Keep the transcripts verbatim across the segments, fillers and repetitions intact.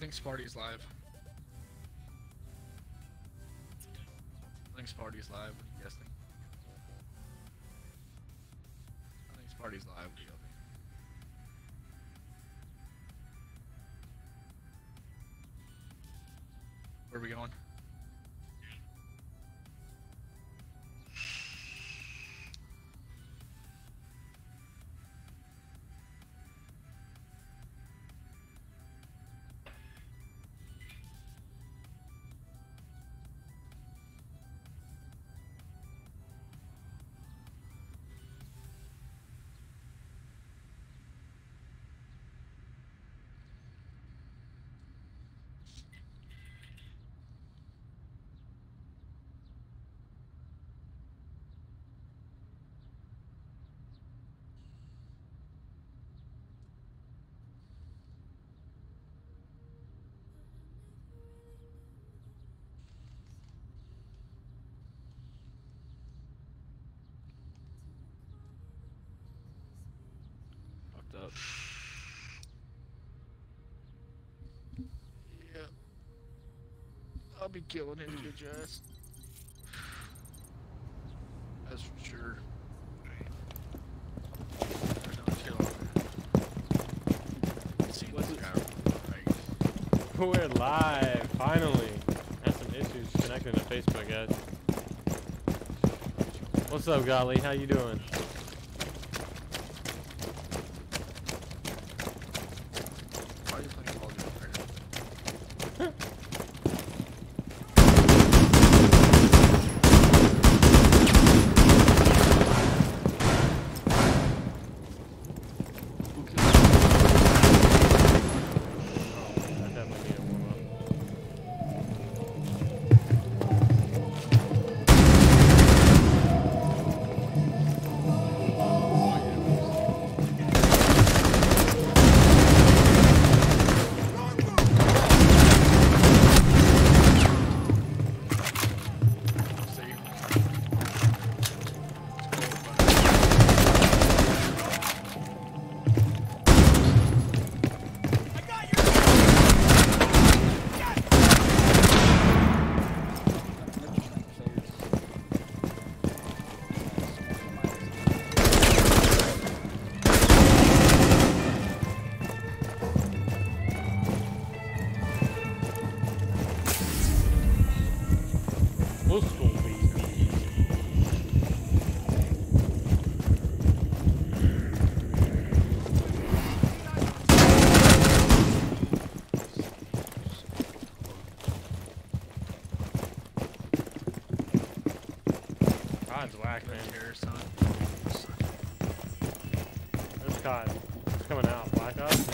think Sparty's live. I think Sparty's live. What do you guys think? I think Sparty's live. What do you guys think? Where are we going? Up. Yeah, I'll be killing him, bitch ass. That's for sure. We're live, finally. Had some issues connecting to Facebook, guys. What's up, Golly? How you doing? God's whack, man. There's God. It's coming out. Black Ops.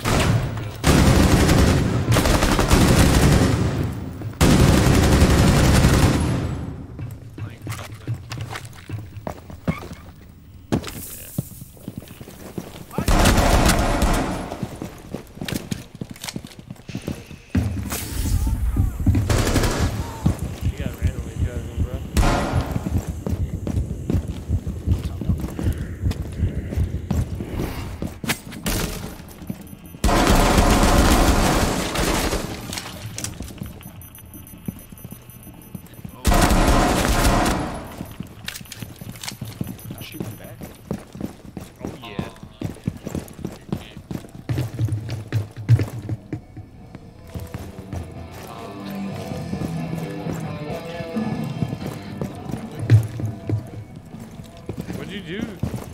What'd you do? You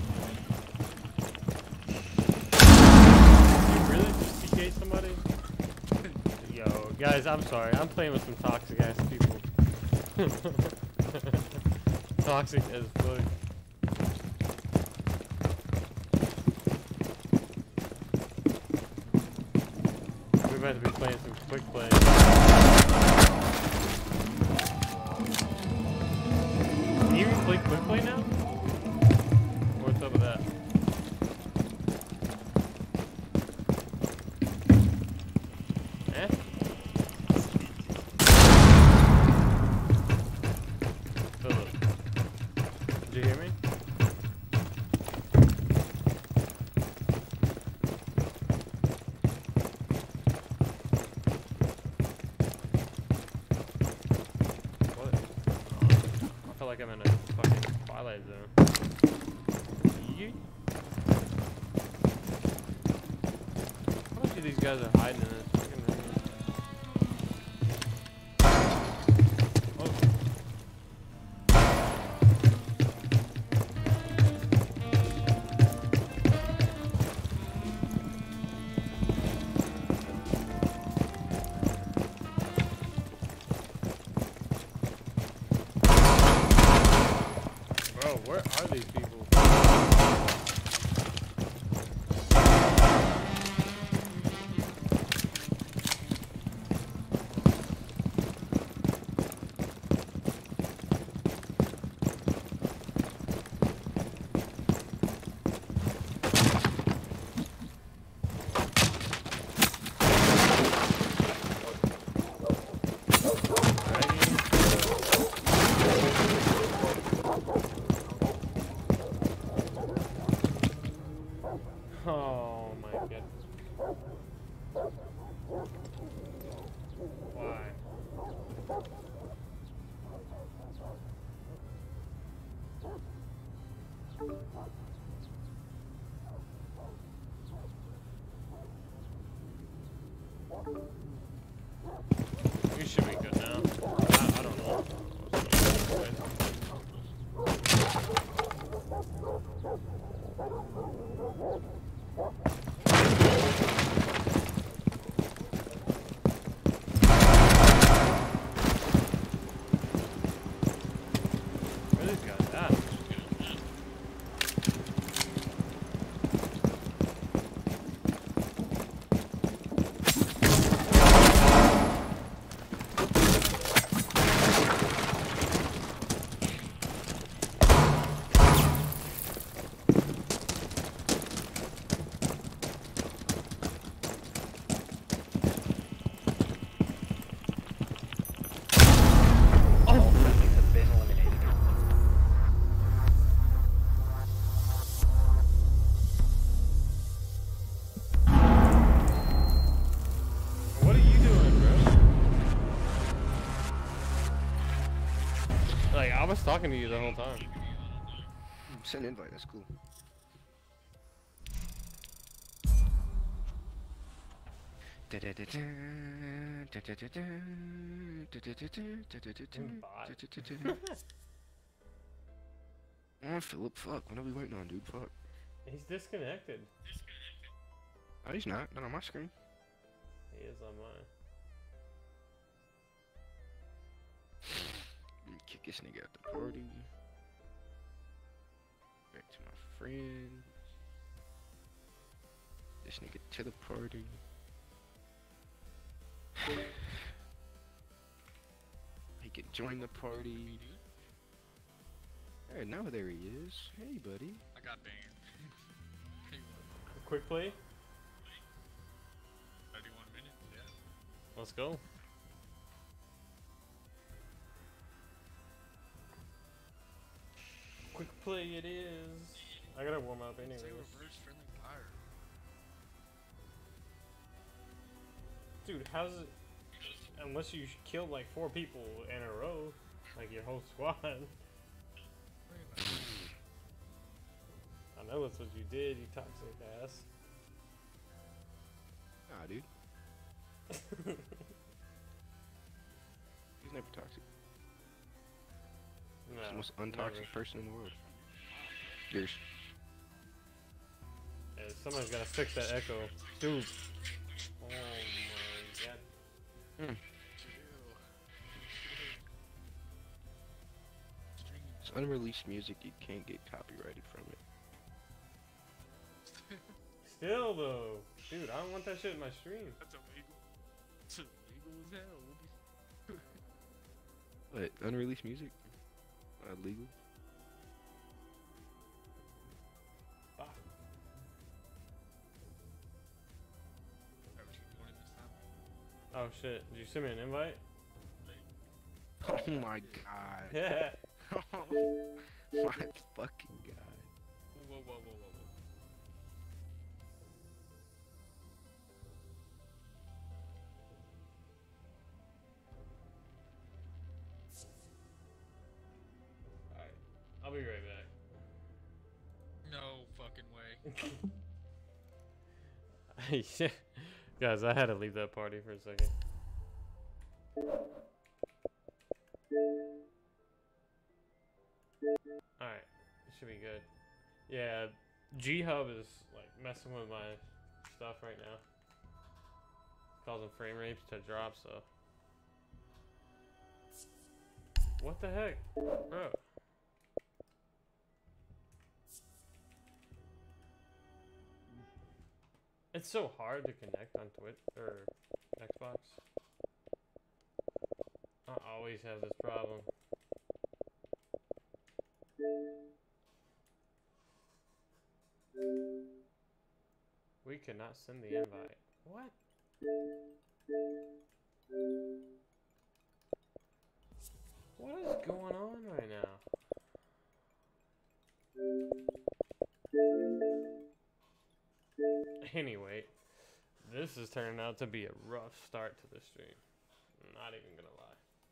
really just P K'd somebody? Yo, guys, I'm sorry. I'm playing with some toxic ass people. Toxic as fuck. We're about to be playing some quick play. Can you even play quick play now? What's up with that? Eh? Philip. Did you hear me? like I'm in a fucking Twilight Zone. Yeet. How much of these guys are hiding in this fucking room? Oh. Bro, where are these people? Oh my goodness. Why? You should be good now. I, I don't know. Where this guy's at? Like, I was talking to you the whole time. Send an invite, that's cool. Oh, Philip, fuck. What are we waiting on, dude? Fuck. He's disconnected. Oh, he's not. Not on my screen. He is on mine. Kick this nigga out the party. Back to my friend. This nigga to the party. He can join the party. Hey, now there he is. Hey, buddy. I got banned. Quick play. thirty-one minutes, yeah. Let's go. Quick play it is. I gotta warm up anyways. Say reverse friendly fire. Dude, how's it? Unless you kill like four people in a row, like your whole squad. I know that's what you did, you toxic ass. Nah, dude. He's never toxic. No, He's the most untoxic never. person in the world. Cheers. Yeah, somebody's gotta fix that echo. Dude. Oh my god. Hmm. Stream. It's unreleased music, you can't get copyrighted from it. Still though. Dude, I don't want that shit in my stream. That's illegal. It's illegal as hell. What? Unreleased music? Not legal? Ah. Alright, we keep going this time. Oh shit, did you send me an invite? Oh my god. Yeah. My fucking god. Whoa, whoa, whoa, whoa, whoa. be right back. No fucking way. Yeah. Guys, I had to leave that party for a second. Alright, it should be good. Yeah, G-Hub is like messing with my stuff right now. Causing frame rates to drop, so. What the heck? Bro. It's so hard to connect on Twitch or Xbox. I always have this problem. We cannot send the invite. What? What is going on right now? Anyway, this is turning out to be a rough start to the stream. I'm not even gonna lie.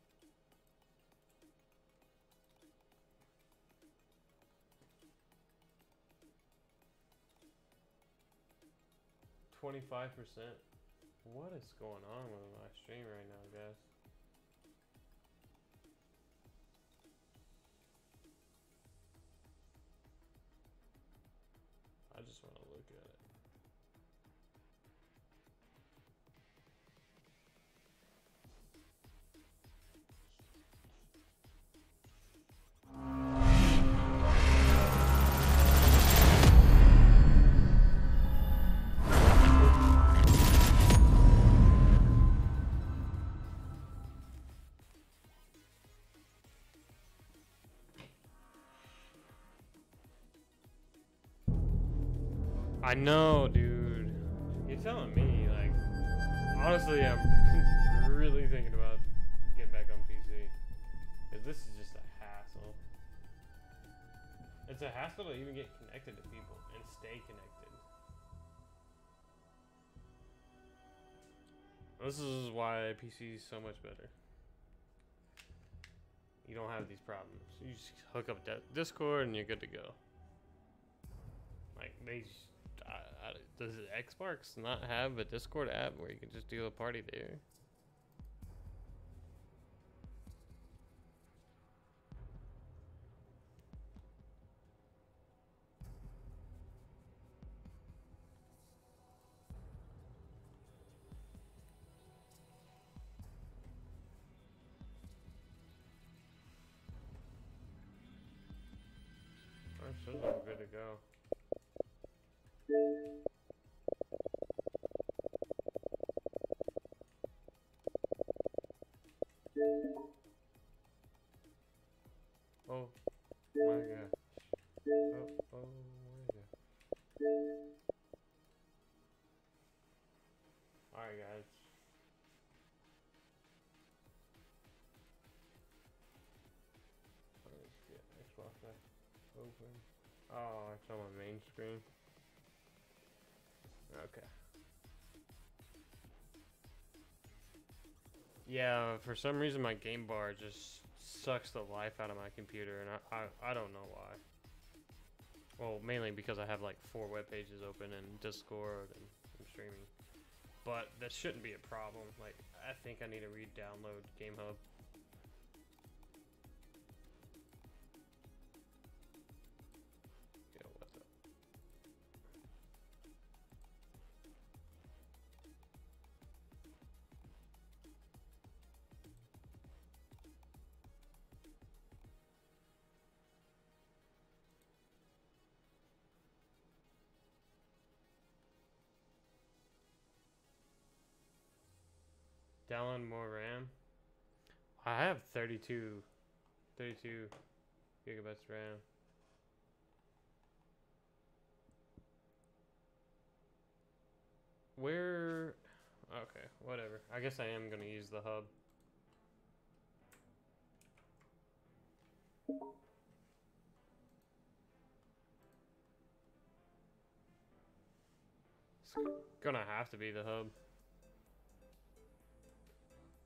twenty-five percent. What is going on with my stream right now, guys? I just want to look at it. I know, dude. You're telling me, like, honestly, I'm really thinking about getting back on P C. Because this is just a hassle. It's a hassle to even get connected to people and stay connected. This is why P C is so much better. You don't have these problems. You just hook up Discord and you're good to go. Like, they... I, I, does Xbox not have a Discord app where you can just do a party there? I'm sure I'm good to go. Oh my gosh. Oh, oh my gosh. Alright, guys. Let's get Xbox back open. Oh, it's on my main screen. Okay. Yeah, for some reason my game bar just sucks the life out of my computer, and I, I, I don't know why. Well, mainly because I have like four web pages open in Discord and I'm streaming. But that shouldn't be a problem. Like, I think I need to re-download GameHub. Yo, what the? Download more RAM. I have thirty-two, thirty-two gigabytes RAM. Where? Okay, whatever. I guess I am gonna use the hub. It's gonna have to be the hub.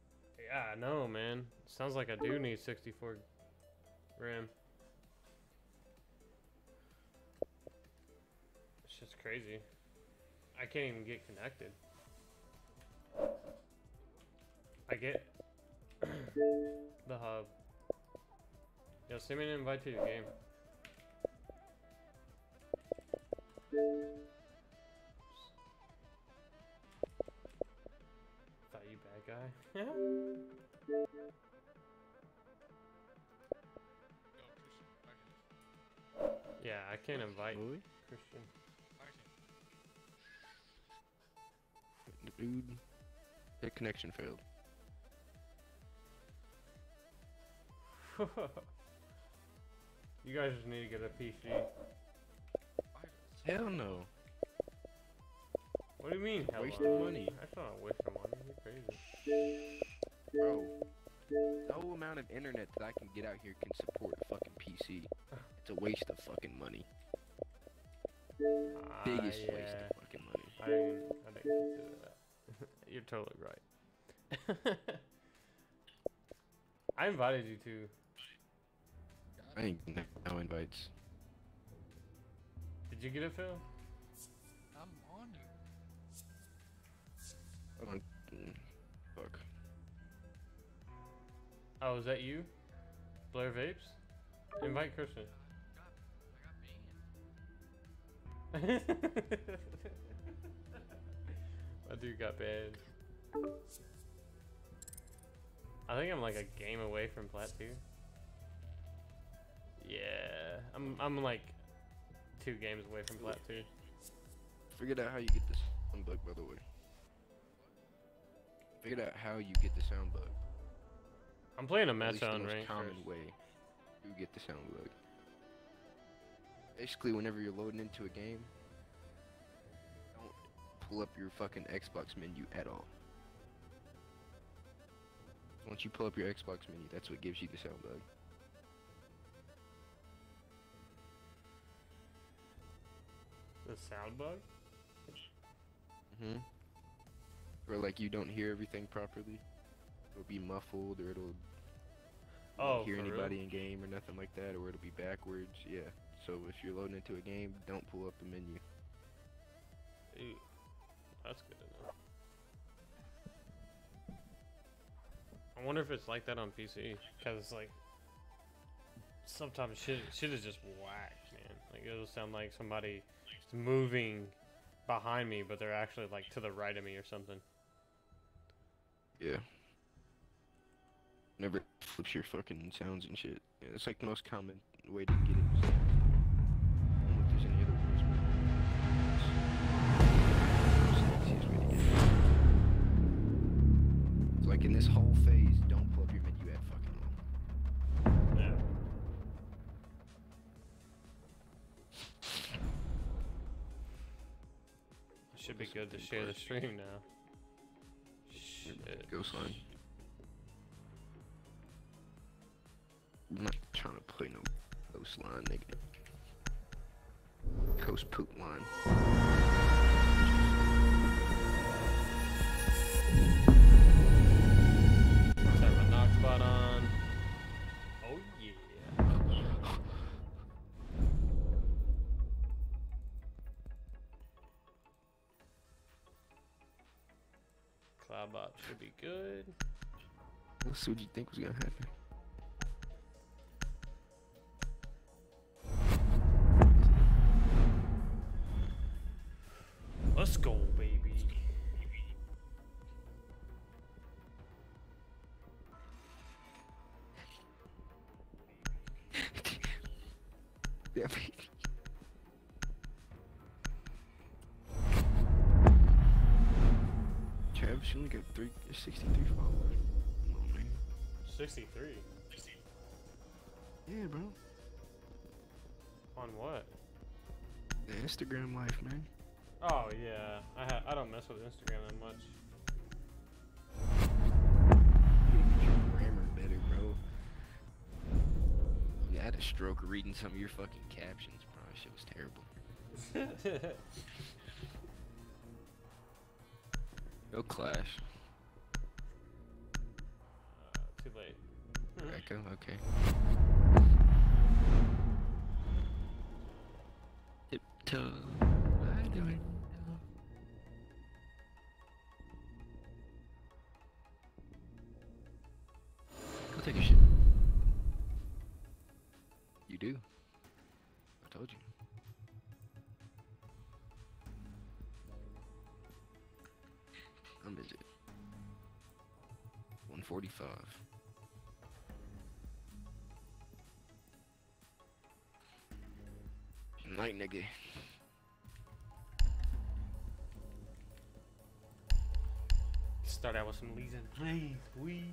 Yeah, I know, man. Sounds like I do need sixty-four RAM. just crazy. I can't even get connected. I get the hub. Yo, send me an invite to your game. Thought you bad guy. Yo, Christian, back in. Yeah, I can't invite Boy, Christian. Back in. dude, that connection failed. You guys just need to get a P C. Hell no. What do you mean, hell Wasting no? money. That's not a waste of money. You're crazy. Bro, no amount of internet that I can get out here can support a fucking P C. It's a waste of fucking money. Ah, Biggest yeah. waste of fucking money. I didn't, I didn't consider that. You're totally right. I invited you to. I ain't no, no invites. Did you get it, Phil? I'm on you. Hold on. Mm, fuck. Oh, is that you? Blair Vapes? Invite Christian. I got, I got banned. My dude got banned. I think I'm like a game away from plat two. Yeah, I'm I'm like two games away from plat two. Figured out how you get this sound bug, by the way. Figured out how you get the sound bug. I'm playing a At match least the on most rank common first. way you get the sound bug. Basically, whenever you're loading into a game, don't pull up your fucking Xbox menu at all. Once you pull up your Xbox menu, that's what gives you the sound bug. The sound bug? Mm-hmm. Or like you don't hear everything properly. It'll be muffled, or it'll you Oh, won't hear for real? anybody in game or nothing like that, or it'll be backwards. Yeah. So if you're loading into a game, don't pull up the menu. Ew. That's good to know. I wonder if it's like that on P C, cause it's like sometimes shit shit is just whack, man. Like it'll sound like somebody is moving behind me, but they're actually like to the right of me or something. Yeah. Never flips your fucking sounds and shit. Yeah, it's like the most common way to get it. I don't know if there's any other ways, but it's the easiest way to get it. It's like in this whole phase, don't pull up your menu at fucking all. Yeah. Should be good to share the stream now. Shit. Ghostline. I'm not trying to play no coast line, nigga. Coast poop line. Let's have a knock spot on. Oh yeah. Cloudbot should be good. Let's see what you think was gonna happen. Let's go, baby. Yeah, baby. Travis, you only got three, sixty-three followers. Come on, man. sixty-three. Yeah, bro. On what? The Instagram life, man. Oh yeah, I ha I don't mess with Instagram that much. You need to get your grammar better, bro. You had a stroke reading some of your fucking captions, bro. That shit was terrible. Go Clash. Uh, too late. Echo, okay. Tiptoe. do. I told you. How much is it? one forty-five. Night, nigga. Start out with some Legion. Hey, we.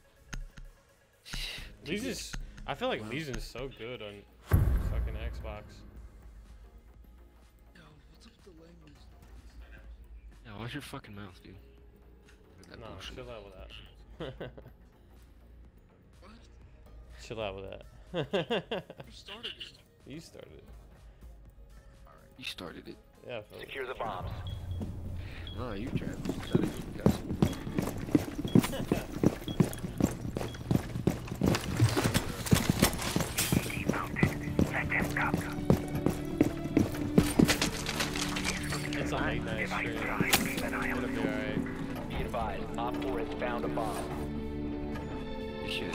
Legion's. I feel like Legion's so good on fucking Xbox. Yo, what's up with the language? Yeah, watch your fucking mouth, dude. That No, bullshit. chill out with that. What? Chill out with that. Who started it? You started it. You started it. Yeah, I feel it. Secure the bombs. Oh, you tried. You started it. Got some- It's a late night stream. It'll be alright. Be advised, Op four has found a bomb. You should.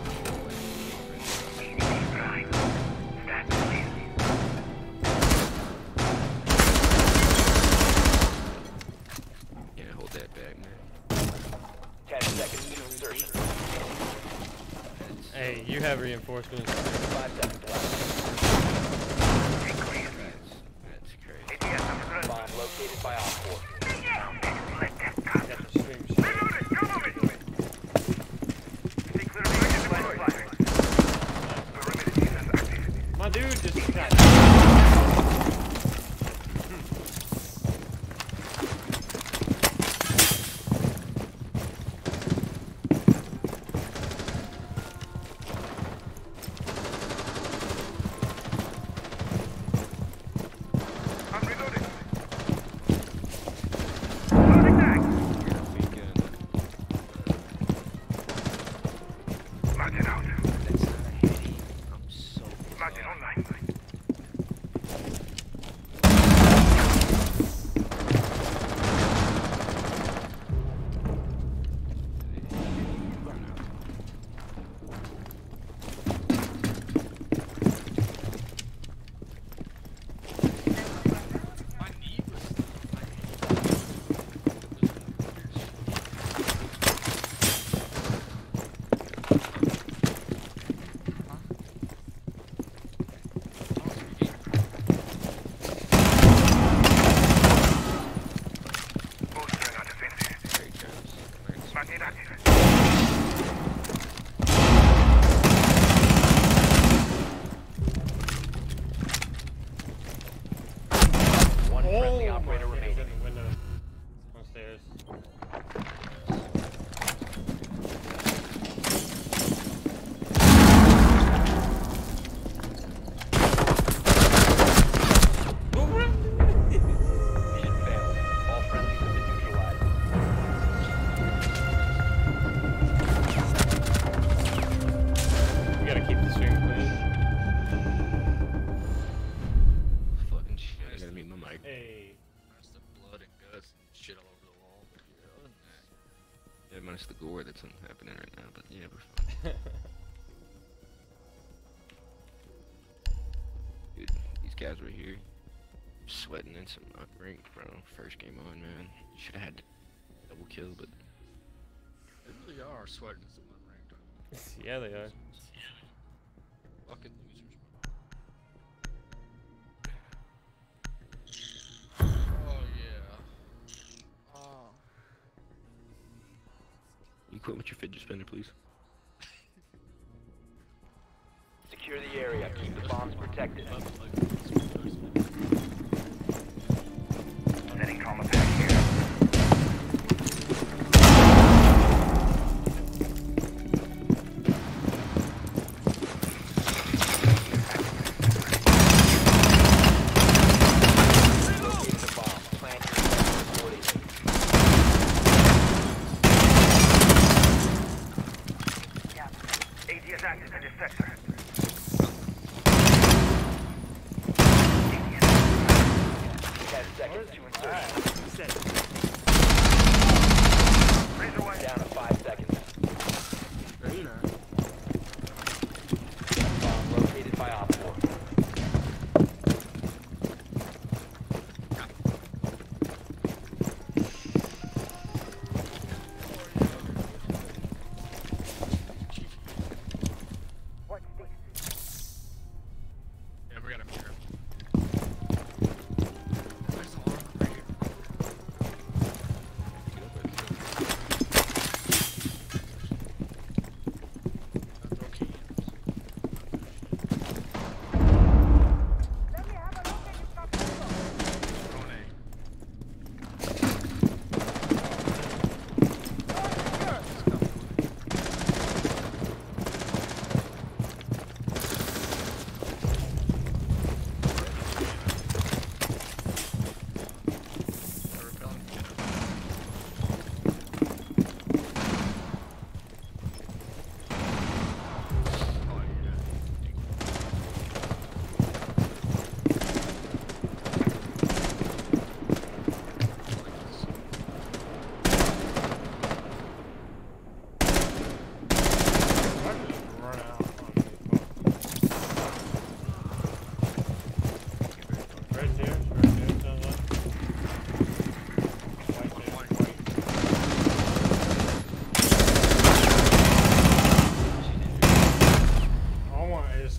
Yeah, hold that back, man. Ten seconds to insertion. Hey, you have reinforcements. Five seconds left. That's, that's crazy. Bomb located by Op four. Got the stream shit. My dude just got. One friendly Oh, operator my remaining. in the window. On stairs. Mission failed. All friendlies have been neutralized. You gotta keep the stream clean. Fucking shit. I gotta mute my mic. Hey. There's the blood and guts and shit all over the wall. You know? Yeah, minus the gore that's happening right now, but yeah, we're fine. Dude, these guys were here. Sweating in some rank, bro. First game on, man. Should have had double kill, but They really are sweating some unranked. Yeah, they are. Fucking losers. Oh yeah. Oh. you quit with your fidget spinner, please. Secure the area. Keep the bombs protected. Setting trauma pack here. Located the bomb. Plan your attack accordingly. A D S active in this sector. Ten seconds to insertion. Razor wire. Down to five seconds. Very nice. Bomb located by Op four.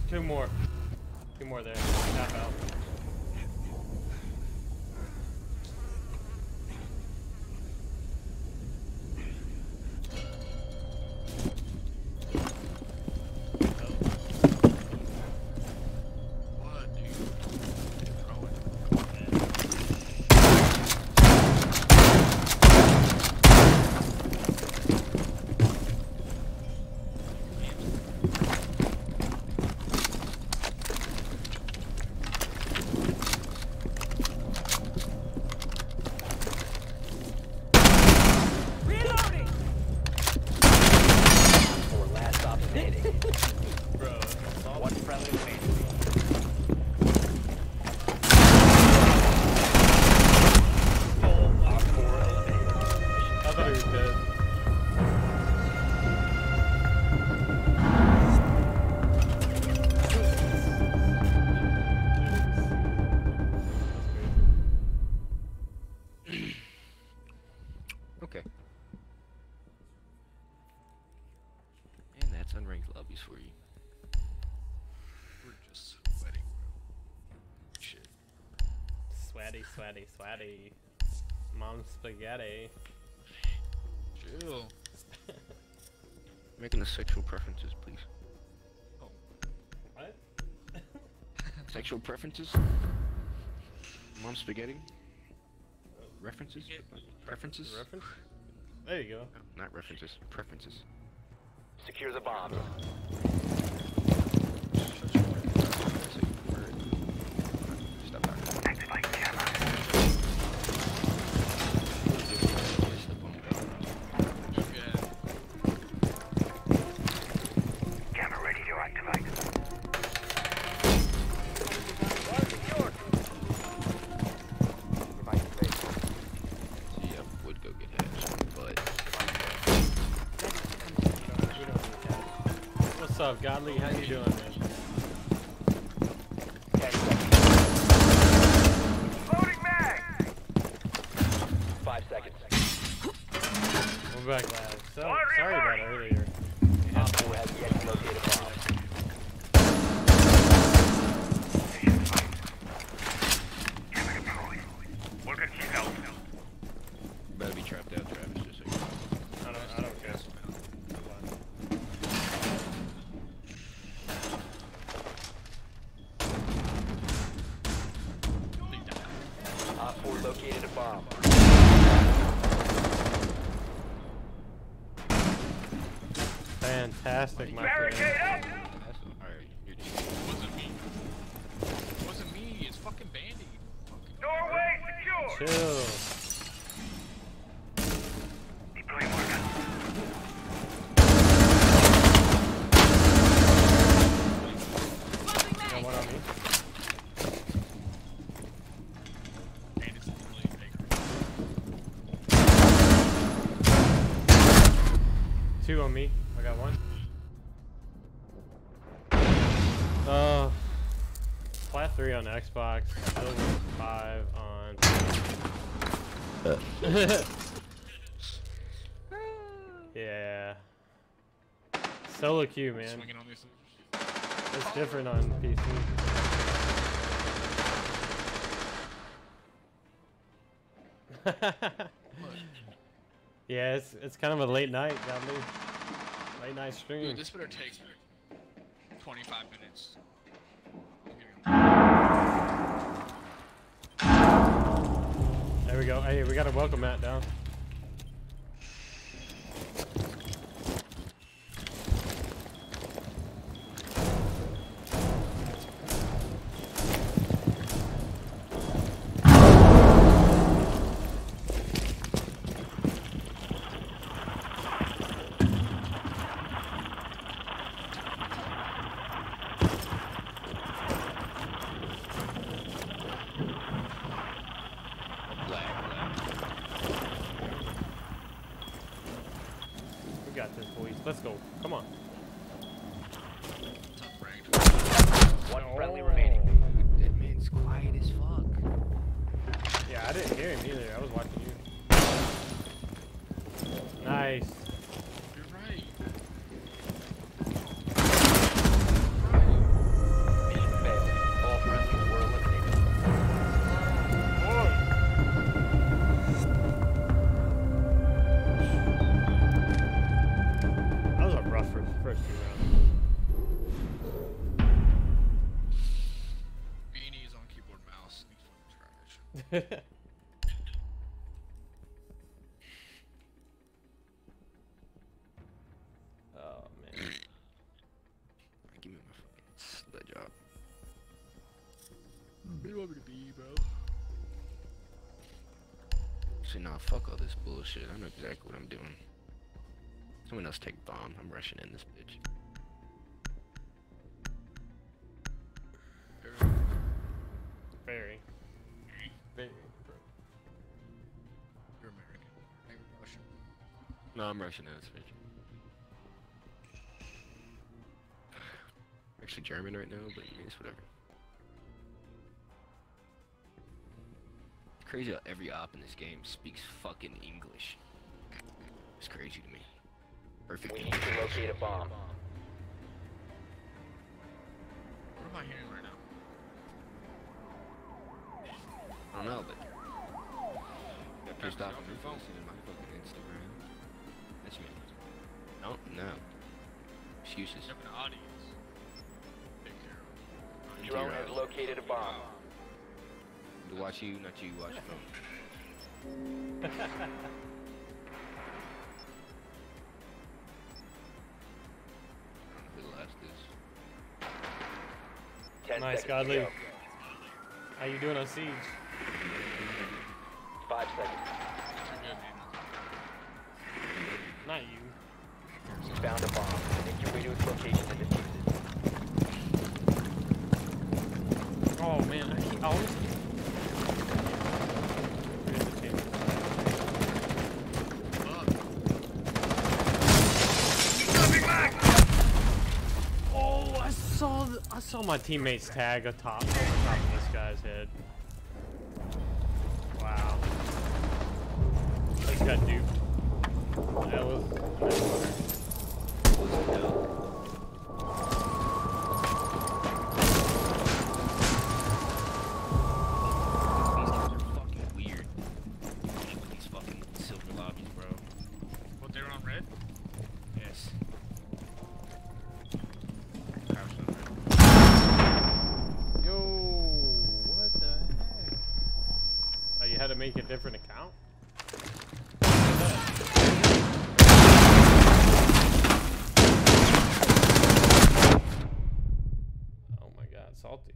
two more. Two more there. Tap out. What, dude? Throw it. Four last stop standing. Bro. One friendly remaining. Op four eliminated. I thought he was dead. Okay. And that's unranked lobbies for you. We're just sweating, bro. Shit. Sweaty, sweaty, sweaty. Mom spaghetti. Chill. Making the sexual preferences, please. What? Sexual preferences? Mom spaghetti? References? Preferences? Reference? There you go. No, not references. Preferences. Secure the bombs. Stop talking. Activate camera. Camera ready to activate. See, I would go get hatched, but We don't need that. What's up, Godly? How you doing, man? Ten seconds. Loading mag! Five seconds. We're back live. So, Fire sorry about fire. earlier. Op four has yet to locate a bomb. Camera deployed. We're gonna keep out. you better be trapped out, Travis, just so you know. I don't, I don't care. Op four located a bomb. Fantastic, my Barricade friend. up! That's alright, you're just It wasn't me. It wasn't me. It's fucking Bandy. Fucking Doorway secure! Chill. Deploy marker. Got one on me. Bandy's really big. Two on me. I got one. Uh, flat three on Xbox. Silver five on. Yeah. Solo queue, man. Swinging on these. It's different on P C. Yeah, it's it's kind of a late night, got me. Late night stream. Dude, this better take twenty-five minutes. There we go. Hey, we got a welcome mat down. We got this, boys. Let's go. Come on. Tough ranked. One friendly remaining. That man's quiet as fuck. Yeah, I didn't hear him either. I was watching you. Nice. You're right. Right. Oh man. Give me my fucking sledge job. What do you want me to be, bro? Actually, nah, fuck all this bullshit. I know exactly what I'm doing. Someone else take bomb. I'm rushing in this bitch. Very. Very. You're American. I'm Russian. No, I'm rushing in this bitch. I'm actually German right now, but it's whatever. It's crazy how every op in this game speaks fucking English. It's crazy to me. Perfect We need English. to locate a bomb. What am I hearing right now? I don't know, but got pissed off Off at your me phone. listening to my fucking Instagram. That's me. No, no. Excuses. You have an audience. Take care of. Into Drone your has eyes. located a bomb. To watch you, not you, watch your phone. Who the last is? Ten Nice, seconds Godly. to go. How you doing on Siege? Five seconds. Too good, man. Not you. You found a bomb. Make your way to its location and defuse it. Oh man, I keep, I always keep... Oh, I saw th I saw my teammates tag atop on the top of this guy's head. Wow. He got duped. That was. These guys are fucking weird. With these fucking silver lobbies, bro. What, they were on red? Yes. Crouched on red. Yo, what the heck? Oh, you had to make a different account? Oh my god, salty.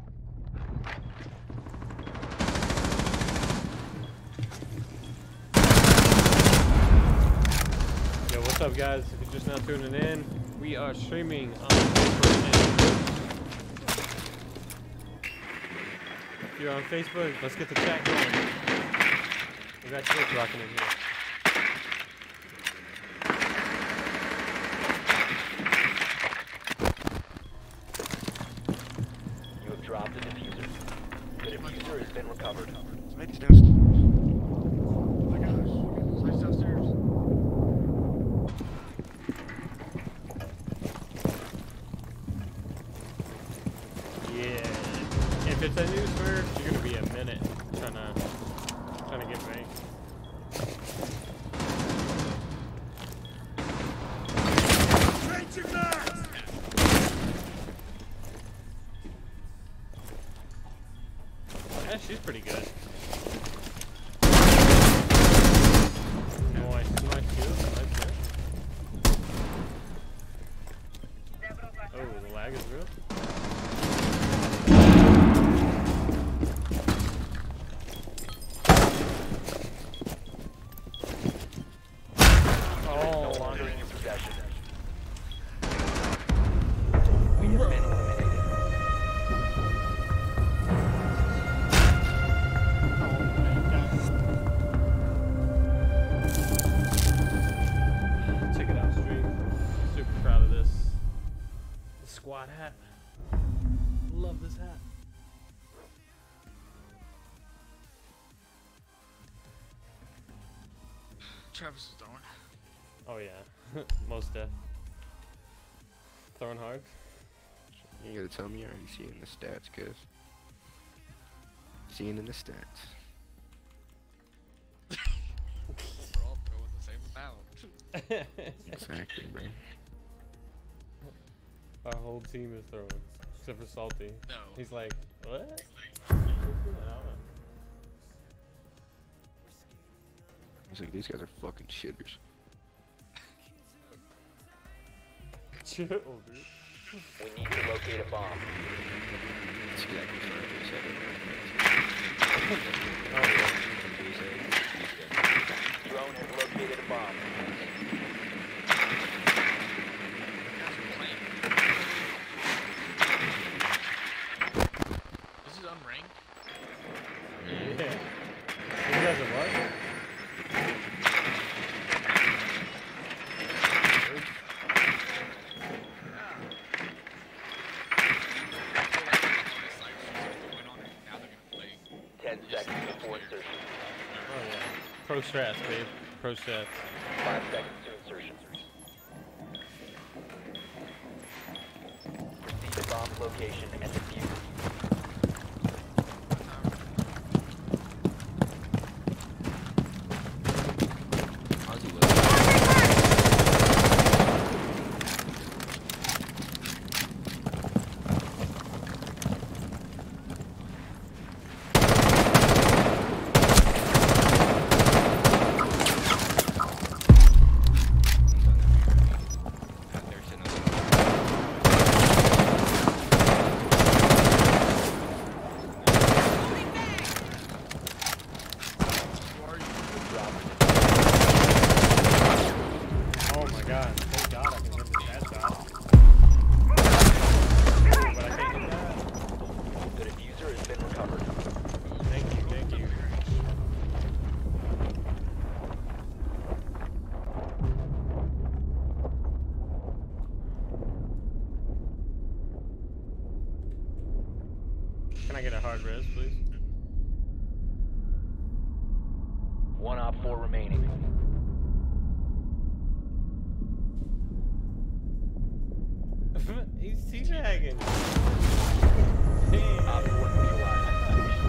Yo, what's up guys? If you're just now tuning in, we are streaming on Facebook. If you're on Facebook, let's get the chat going. We got Twitch rocking in here. You have dropped the diffuser. The diffuser has been recovered. Somebody's downstairs. Oh my gosh. Slice downstairs. Yeah. If it's a new Smurf, you're gonna be a minute trying to trying to get banked. Yeah, she's pretty good. Nice, nice kill, nice kill. Oh, the lag is real. No Oh, longer in your possession. We have been eliminated. check it out, stream. Super proud of this. The squad hat. Love this hat. Travis is throwing. Oh yeah, most def. Throwing hard. You gotta tell me you're already seeing the stats, cuz. Seeing in the stats. We're all throwing the same amount. Exactly, bro. Our whole team is throwing, except for Salty. No. He's like, what? He's like, these guys are fucking shitters. Chill, dude. We need to locate a bomb. That's exactly what they said. Oh, yeah. Drone has located a bomb. This is unranked. Yeah. You guys are what? Ten seconds before insertion. Oh yeah. Pro strats, babe. Pro strats. Five seconds to insertion. Proceed to bomb location and defuse. Ozzy was. Oh my god. Thank god I can hit the chat shot. Ooh, but I can't hit that. The diffuser has been recovered. Thank you, thank you. Can I get a hard res, please? One op four remaining. He's teabagging. Op four neutralized. Mission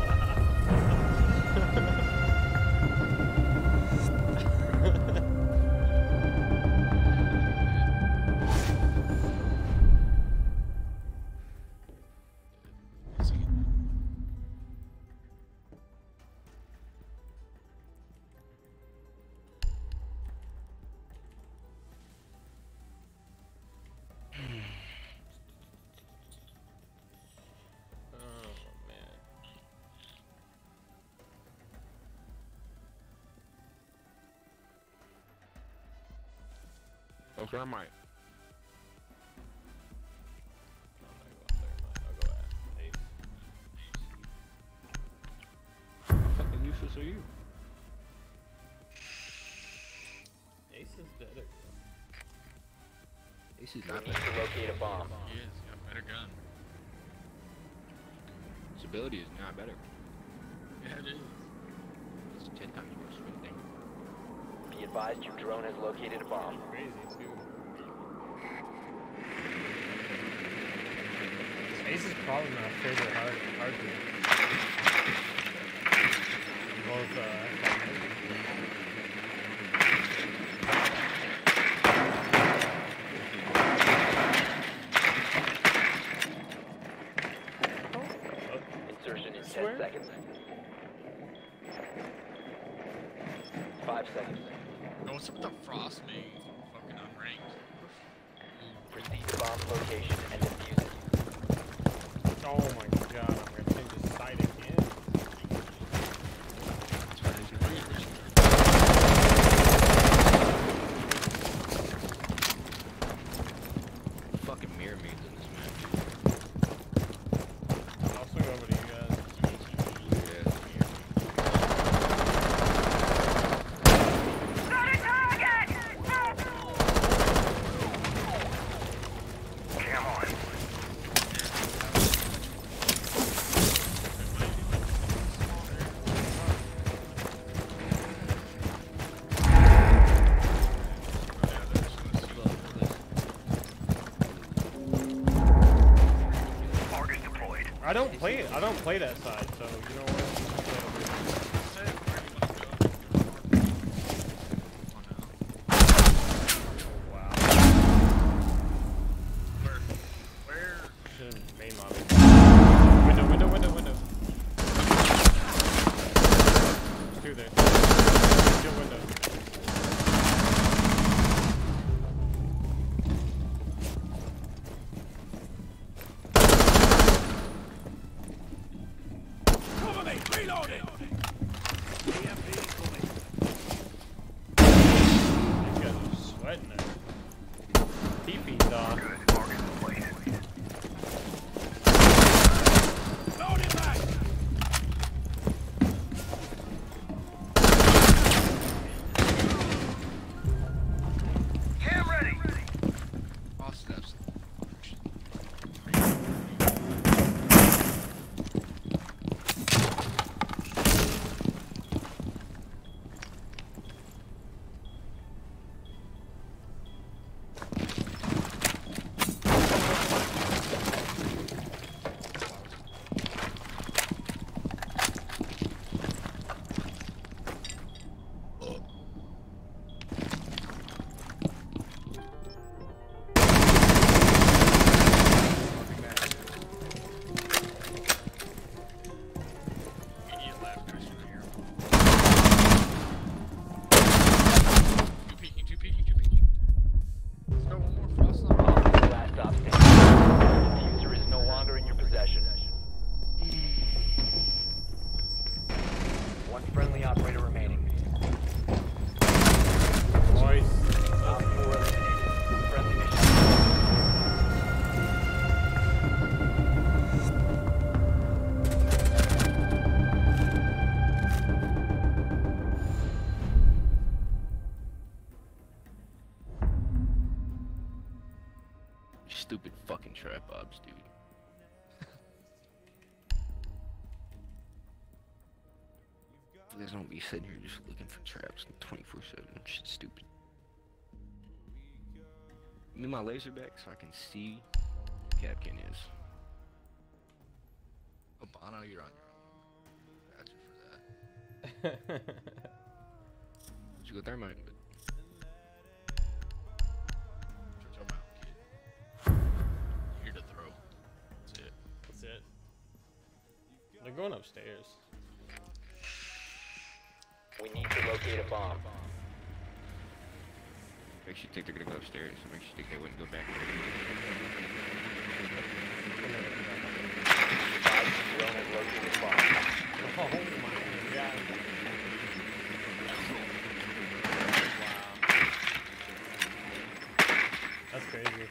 Oh man. Okay, I might. I'm not gonna go out there. I'll go at eight. How fucking useless are you? Ace is better. Ace is We not need bad. to locate a bomb. He is. Got a better gun. His ability is not better. Yeah, it is. It's ten times worse. What do you think? Be advised your drone has located a bomb. Crazy too. Ace is probably my favorite hard hard group. Both uh Insertion in Swear? ten seconds. Five seconds. Oh, what's up with the frost me? Fucking unranked. Proceed to bomb location and defuse it. oh my god, I'm gonna change the side again. That's why he's not rich. Fucking mirror maids in this match. I'll swing over to you guys. Yeah. Cam on. Argus deployed. I don't play it. I don't play that side, so you know what? Wow. Where? Where? Should've main lobby. Window, window, window, window. There's two there. Still Please don't be sitting here just looking for traps twenty-four seven. Shit's stupid. Give me my laser back so I can see where Capcan is. Obana, you're on your own. Gotcha for that. Did you go thermite? But Shut your mouth, kid. Here to throw. That's it. That's it. They're going upstairs. We need to locate a bomb. makes you think they're gonna go upstairs. It makes you think they wouldn't go back. Drone has located bomb. Oh my god. Wow. That's crazy.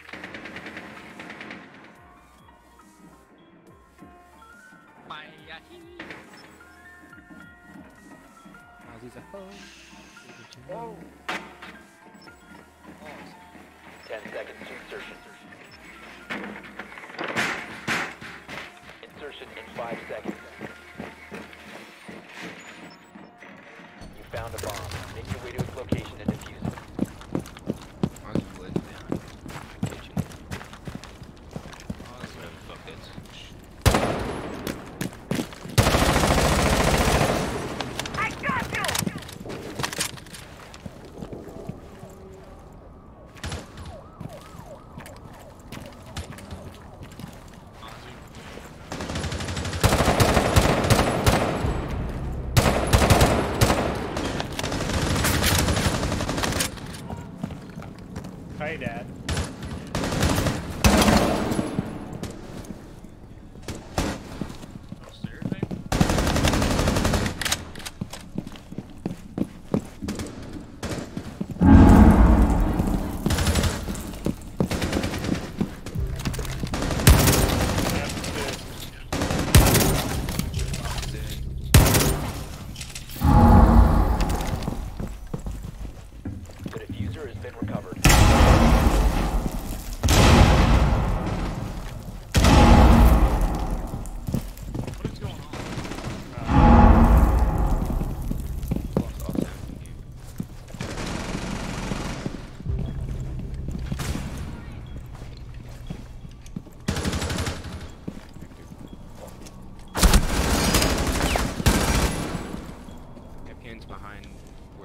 Whoa. Ten seconds to insertion. Insertion in five seconds. You found a bomb. Make your way to its location and defuse it. Honestly, let's down. Kitchen. Honestly, fuck it. I got you! Hi, Dad. Upstairs, maybe? The diffuser has been recovered. What is going on? Lost all sound from you. Capcan's behind where.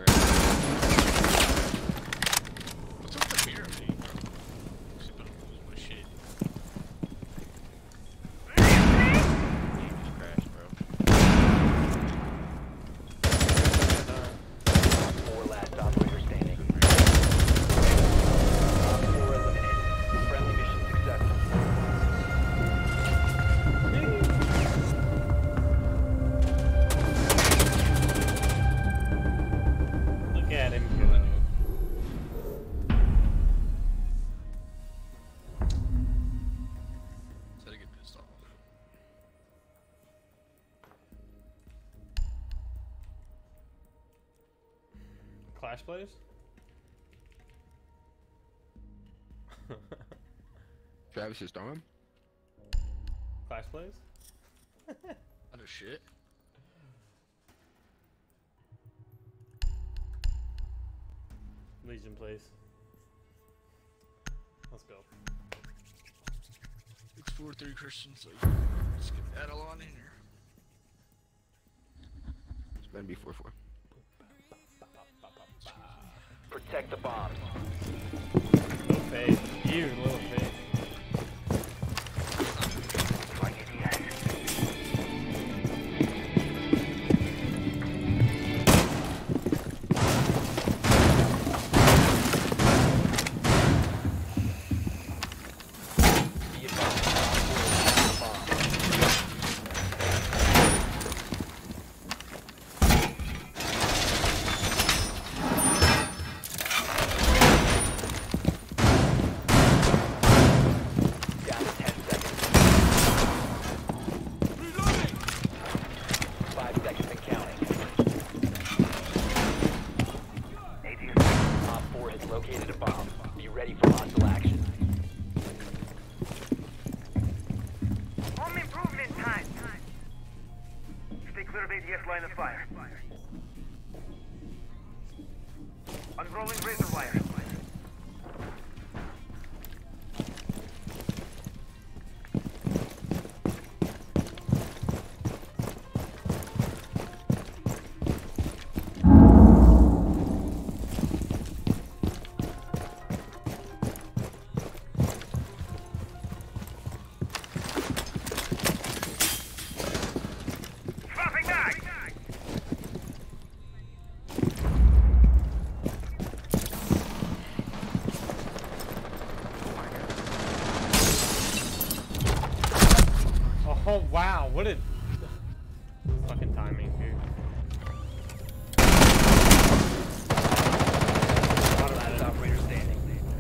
What's up with the mirror, dude? Just gonna lose my shit. Game just crashed, bro. Four last operator standing. Op four eliminated. Friendly mission successful. Look at him go. Instead of get pissed off. Clash plays? Travis is throwing. Clash plays? Out of shit. Legion plays. Let's go. six four three Christian, so let's get that all on in here. It's gonna be four four. Protect the bombs. Little fade. You little fade. Target yes. Be advised. Op four has located a bomb. Clear of A D S line of fire. Unrolling razor wire. Swapping back! Oh wow, what a fucking timing, dude. Last operator standing.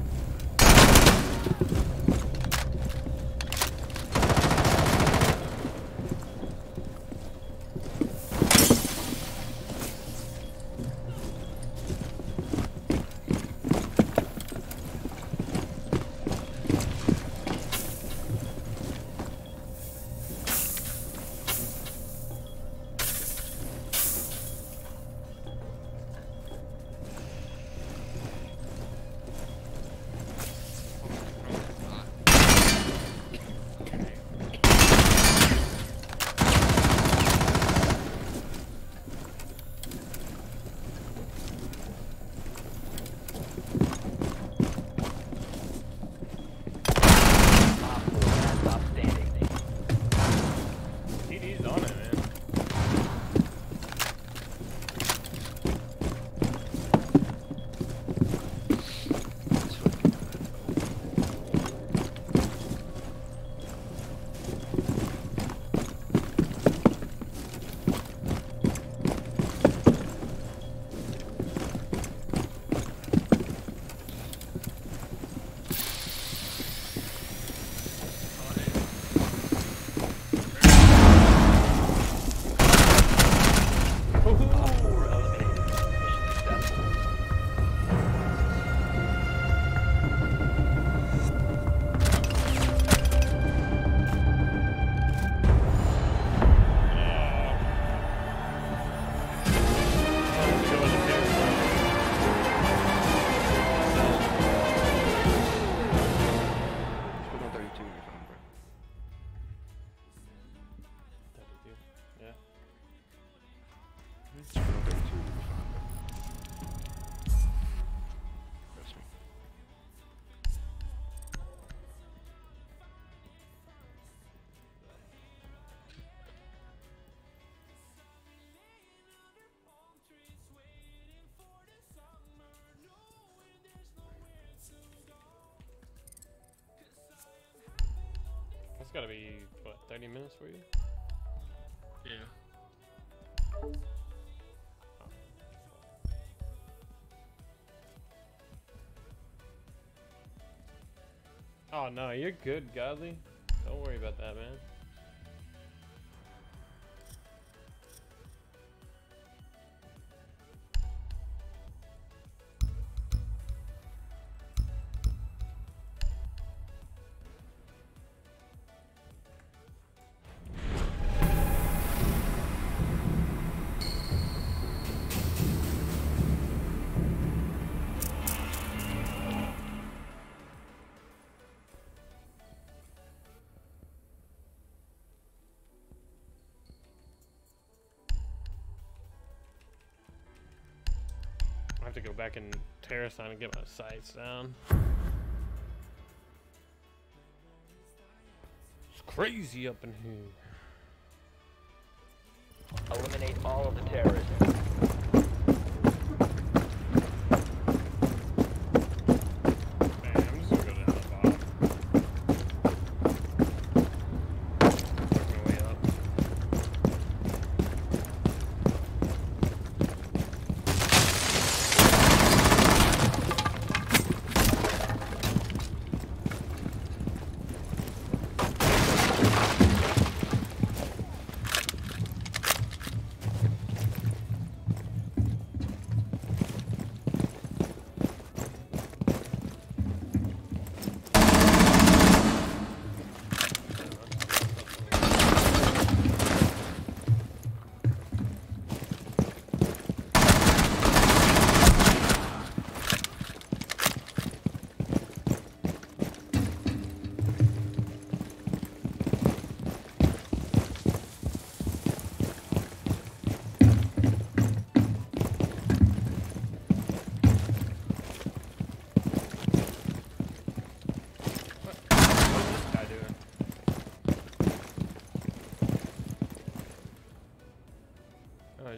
Last stop standing. T D's on it, man. Op four eliminated. Mission successful. Put on thirty-two in your phone, bro. Yeah. Just put on thirty-two in your phone, bro. Trust me. That's gotta be, what, thirty minutes for you? Yeah. Oh no, you're good, Godly. Don't worry about that, man. I have to go back and terrace on and get my sights down. It's crazy up in here. Eliminate all of the terrorists. Man, I'm just gonna go down the bottom. Work my way up.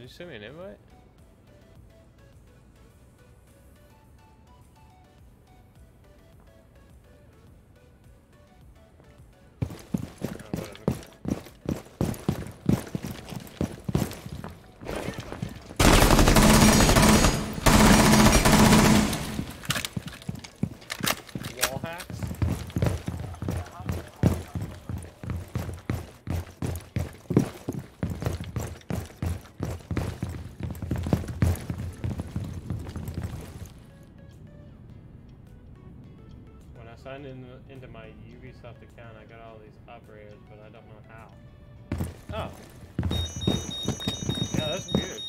you send me an invite? Oh, whatever. Wall hacks? When I signed in, into my Ubisoft account, I got all these operators, but I don't know how. Oh. Yeah, that's weird.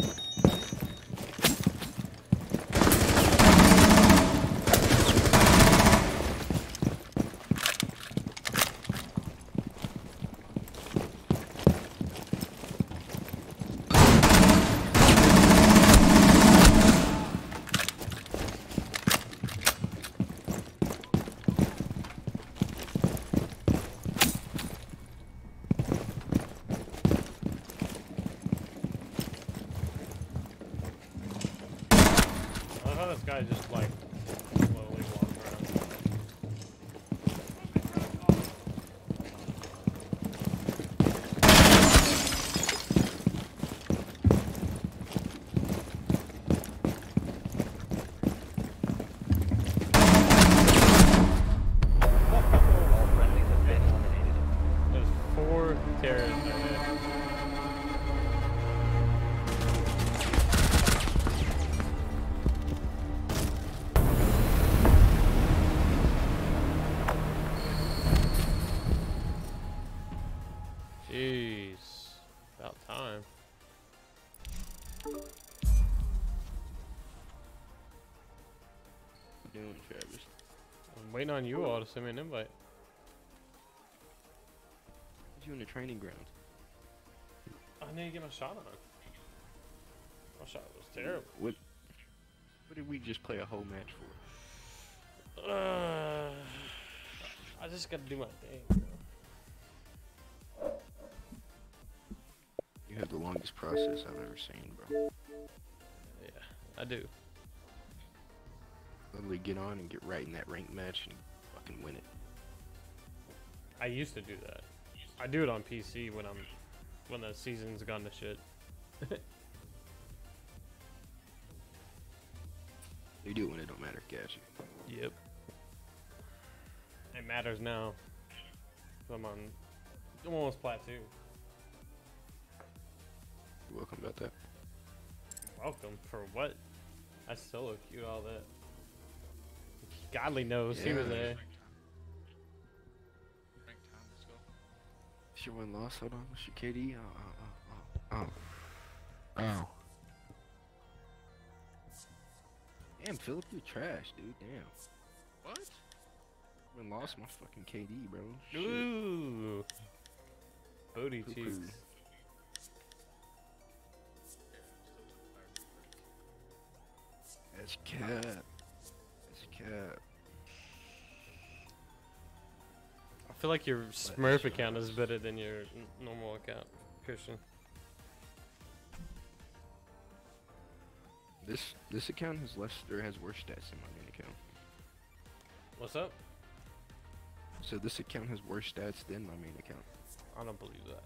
I love how this guy just like slowly walks around. All friendlies have been eliminated. There's four terrorists in there. Jeez. About time. What you doing, Travis? I'm waiting on you all to send me an invite. You in the training ground? I need to get my shot on. My shot was terrible. What? What did we just play a whole match for? Uh, I just gotta do my thing, bro. You have the longest process I've ever seen, bro. Yeah, I do. Literally get on and get right in that ranked match and fucking win it. I used to do that. I do it on P C when I'm when the season's gone to shit. You do it when it don't matter, got you. Yep. It matters now. I'm on. I'm almost plat two. You're welcome about that. Welcome for what? I solo queued all that. Godly knows he was Yeah. there. Rank time. Rank time, let's go. What's your win loss? Hold on. What's your K D? Oh, oh, oh, oh. Oh. Damn, Philip, you're trash, dude. Damn. What? Win lost my fucking K D, bro. Shit. Ooh. Booty Poo-poo. cheeks. That's cap. That's cap. I feel like your Smurf account is better than your n- normal account, Christian. This this account has less or has worse stats than my main account. What's up? So this account has worse stats than my main account. I don't believe that.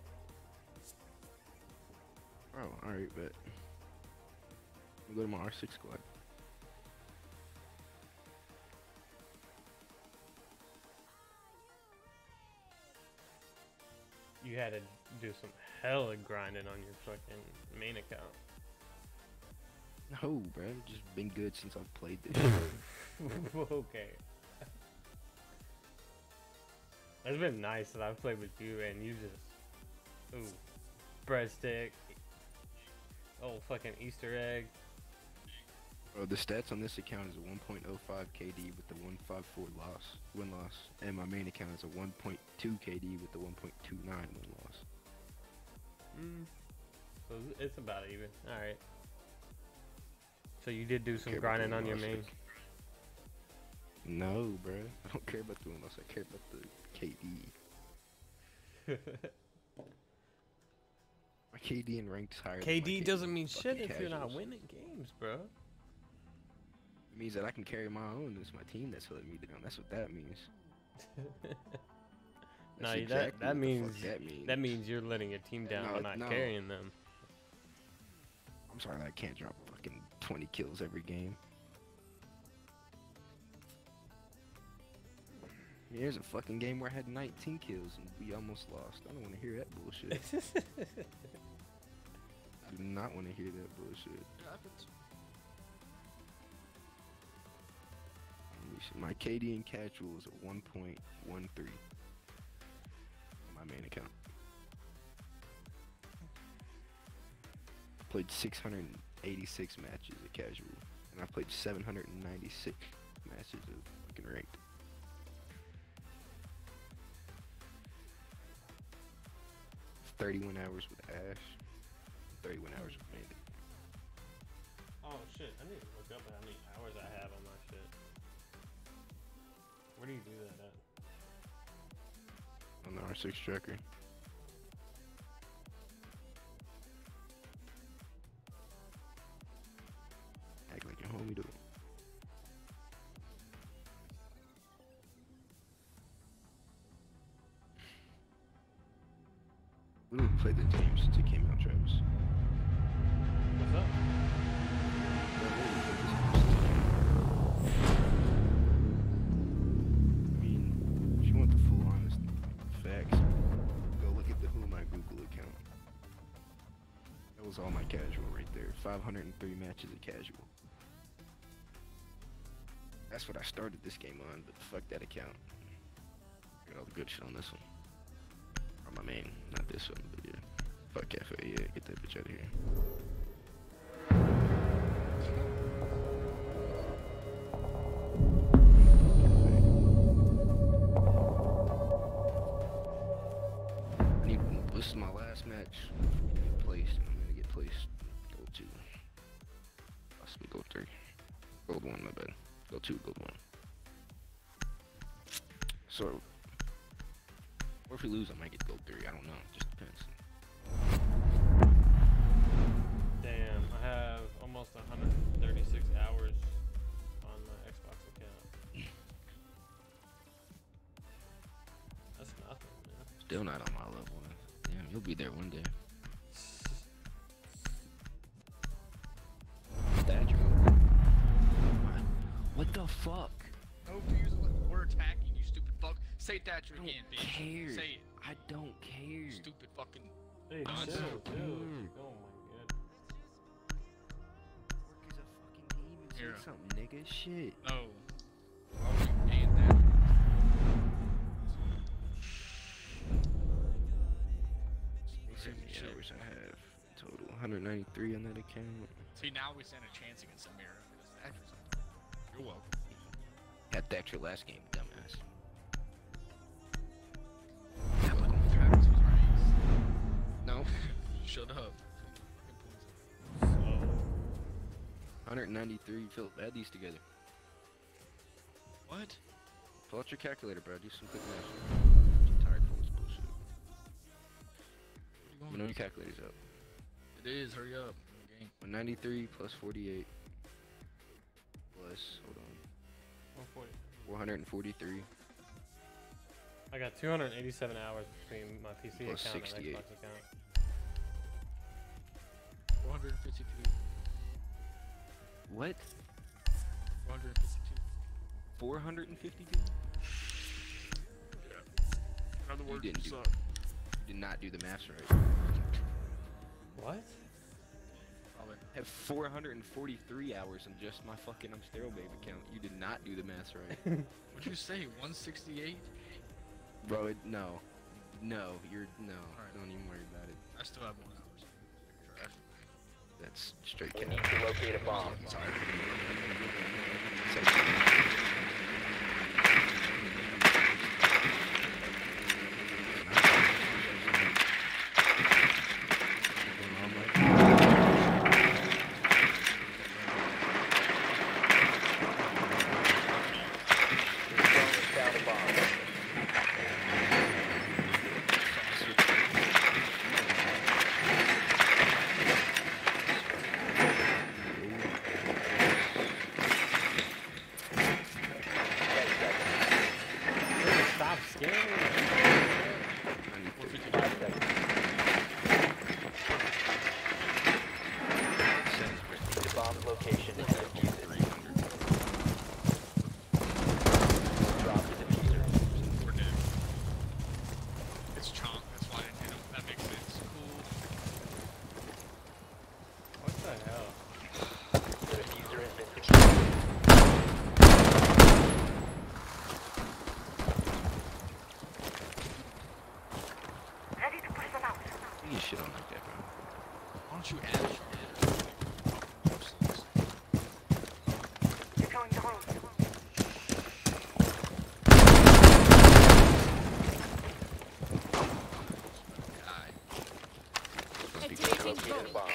Oh, alright, but we'll go to my R six squad. You had to do some hella grinding on your fucking main account. No, bro, I've just been good since I've played this shit. Okay. It's been nice that I've played with you and you just, ooh, breadstick, oh fucking Easter egg. Bro, the stats on this account is a one point oh five K D with the one fifty-four loss, win loss, and my main account is a one point two K D with the one point two nine win loss. Mm. So it's about even. All right. So you did do some Care about the grinding on your win-loss, main. like- No, bro, I don't care about the win loss. I care about the K D. My K D and ranked higher. K D than my doesn't mean fucking shit if you're not casuals. winning games, bro. It means that I can carry my own. It's my team that's letting me down. That's what that means. No, That's that exactly that what the means fuck that means. that means you're letting your team down No, by not no. carrying them. I'm sorry, I can't drop fucking twenty kills every game. Here's a fucking game where I had nineteen kills and we almost lost. I don't want to hear that bullshit. I do not want to hear that bullshit. It happens. Let me see. My K D and casual is a one point one three. My main account. I played six hundred eighty-six matches of casual, and I played seven hundred ninety-six matches of fucking ranked. thirty-one hours with Ash, thirty-one hours with Bandit. Oh shit! I need to look up how many hours I have on my shit. Where do you do that at? On the R six tracker. Act like your homie do it. We don't play the game since it came out, Travis. What's up? I mean, if you want the full honest facts, go look at the Who My Google account. That was all my casual right there. five hundred three matches of casual. That's what I started this game on, but fuck that account. Got all the good shit on this one. Or my main, not this one, but yeah. Fuck Cafe, yeah, get that bitch out of here. I need, this is my last match to get placed, and I'm gonna get placed. Gold two. Possibly gold three. Gold one, my bad. Gold two, gold one. So, or if we lose, I might get gold three. I don't know. It just depends. Damn, I have almost one hundred thirty-six hours on my Xbox account. That's nothing, man. Still not on my level. Damn, you'll be there one day. Thatcher. What the fuck? No, use we're attacking you, stupid fuck. Say Thatcher I don't again, bitch. care. Say it. I don't care. Stupid fucking. Hey, Nonsense. chill, chill. Mm. Oh my god. Work is a fucking game and say Here. something, nigga. Shit. No. Oh, we ain't that. How many hours I have total? one hundred ninety-three on that account. See, now we stand a chance against Amira. Because Thatcher's. You're welcome. Had Thatcher last game, dumbass. Yeah, but Travis was our ace. No. Shut up. So, one hundred ninety-three. Philip, add these together. What? Pull out your calculator, bro. Do some quick math. I'm tired of this bullshit. What You know your calculator's up. It is. Hurry up. Game. one ninety-three plus forty-eight plus, hold on, one forty. four hundred forty-three. I got two hundred eighty-seven hours between my P C Plus account and sixty-eight. Xbox account. four hundred fifty-two. What? four hundred fifty-two. four hundred fifty-two? In other You words, didn't you do suck. You did not do the math right. What? Probably. I have four hundred forty-three hours on just my fucking Amstero Babe account. You did not do the math right. What'd you say? one sixty-eight? Bro, it, no. No, you're, no. Alright. Don't even worry about it. I still have one hours. Trash. That's straight We cap. need to locate a bomb. Sorry. Your drone has found a bomb. need shit on like that, bro. Why don't you add it? Deploying drone. Located a bomb.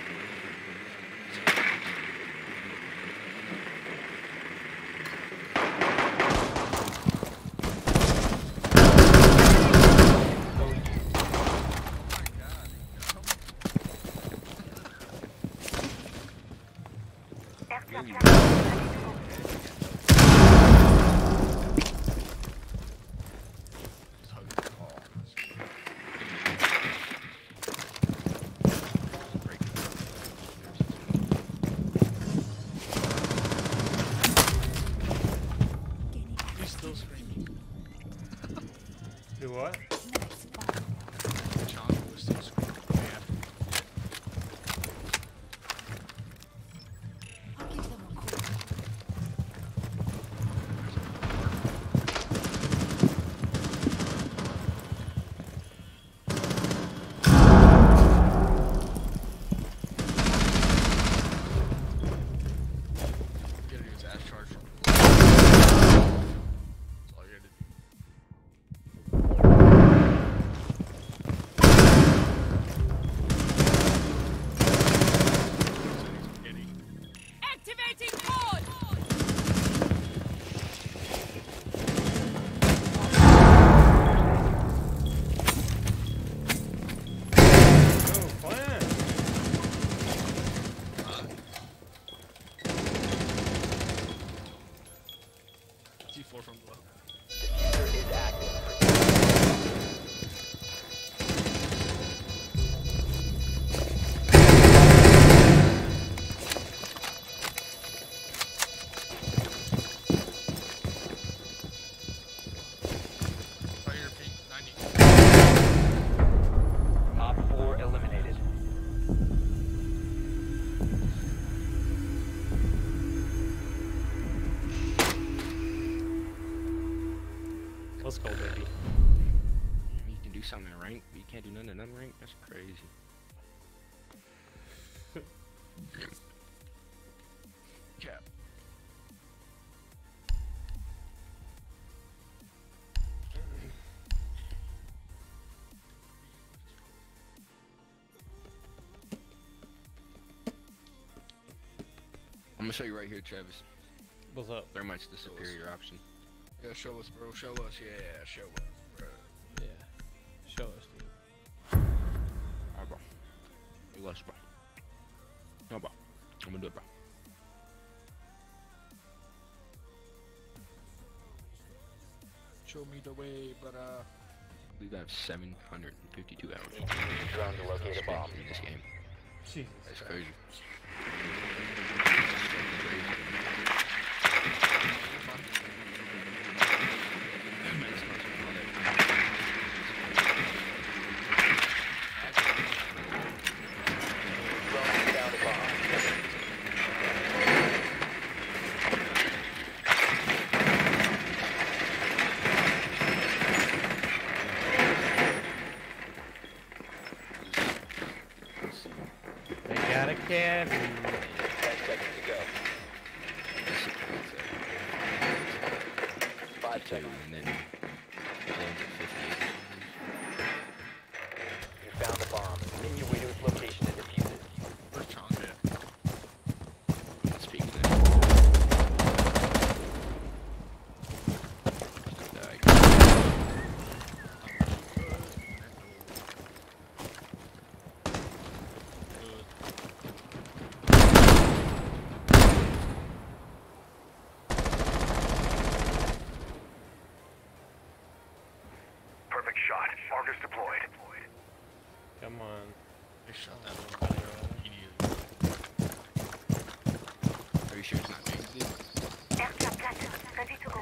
He's still screaming. Do what? John was still screaming. Yeah. You gotta do his ass charge from. That's all you gotta do. Idiot. Activating code! Oh, plan. T four from below. Diffuser is active. Right here, pink, ninety. Op four eliminated. Let's go, baby. You can do something in rank, but you can't do nothing in unranked? That's crazy. Cap. I'm gonna show you right here, Travis. What's up? Very much the superior option. Yeah, show us, bro. Show us. Yeah, show us, bro. Yeah. Show us, dude. Alright, bro. Do less, bro. No, bro. I'm gonna do it, bro. Show me the way, but uh. I believe I have seven hundred fifty-two hours Need to use your drone to locate a bomb. in this game. Jesus. That's crazy. Drone has found a bomb. They got a cabin. Ten seconds to go. Five Two, seconds. and then lands at fifty-eight. You found a bomb. Make your way to its location and defuse it. Where's John at? Speaking of that. Perfect shot. Argus deployed. Come on. They shut that one down immediately. Are you sure it's not me? Aircraft platter. Ready to go.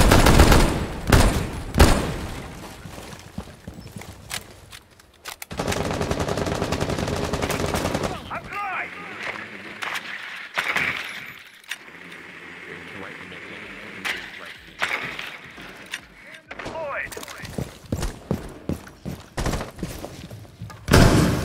I'm flying! Right in the middle. Right. Deployed!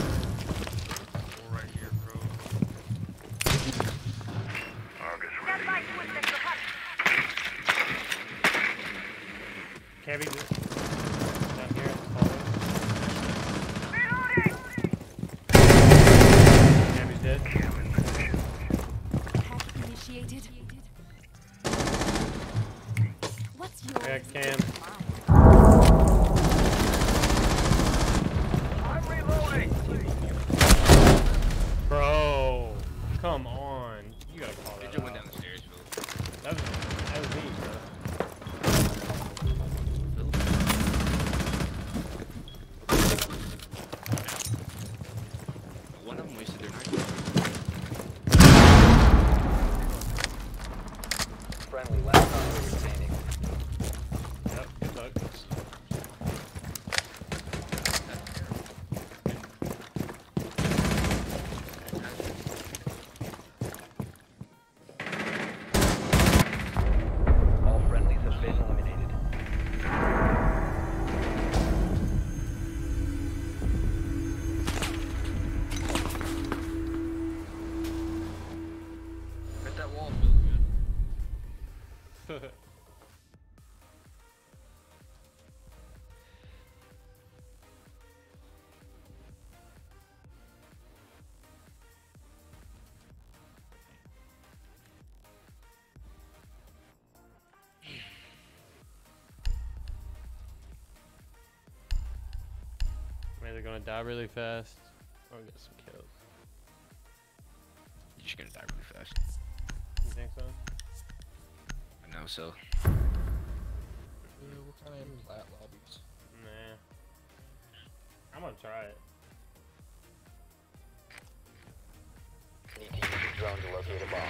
gonna die really fast or get some kills. You're just gonna die really fast. You think so? I know, so. Yeah, what kind of plat lobbies? Nah. I'm gonna try it. Need to use your drone to locate a bomb.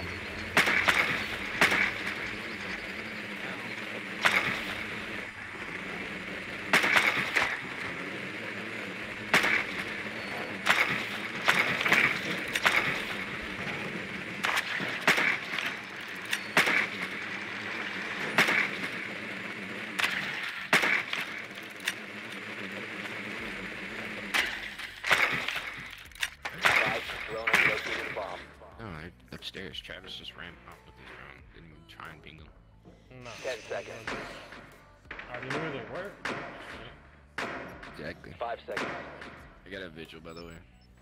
Drone has located a bomb. No, they're upstairs. Travis just ran off with his drone. Didn't even try and ping them. No. Ten seconds. I already knew they were. Exactly. Five seconds. I got a vigil, by the way.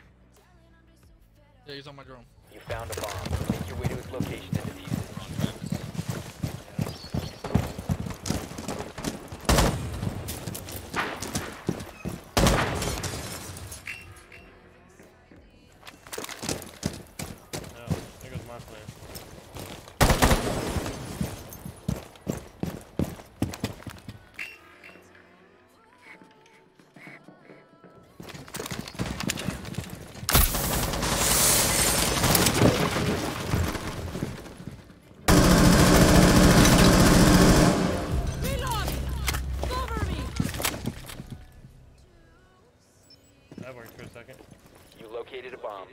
Yeah, he's on my drone. You found a bomb. Make your way to its location and defuse it. Oh, there goes my plan. Reload! Cover me! That worked for a second. You located a bomb.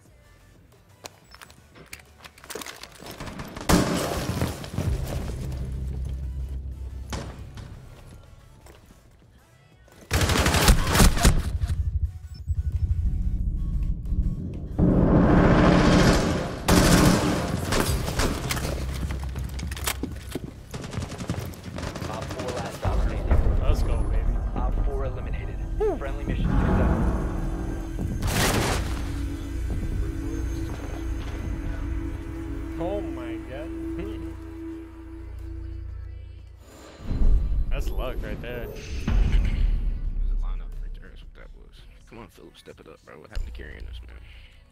Op four last stop standing. Let's go, baby. Op four eliminated. Friendly mission successful. Oh my god. That's luck right there. There's a lineup right there. That's what that was. Come on, Philip, step it up, bro. What happened to carrying us, man?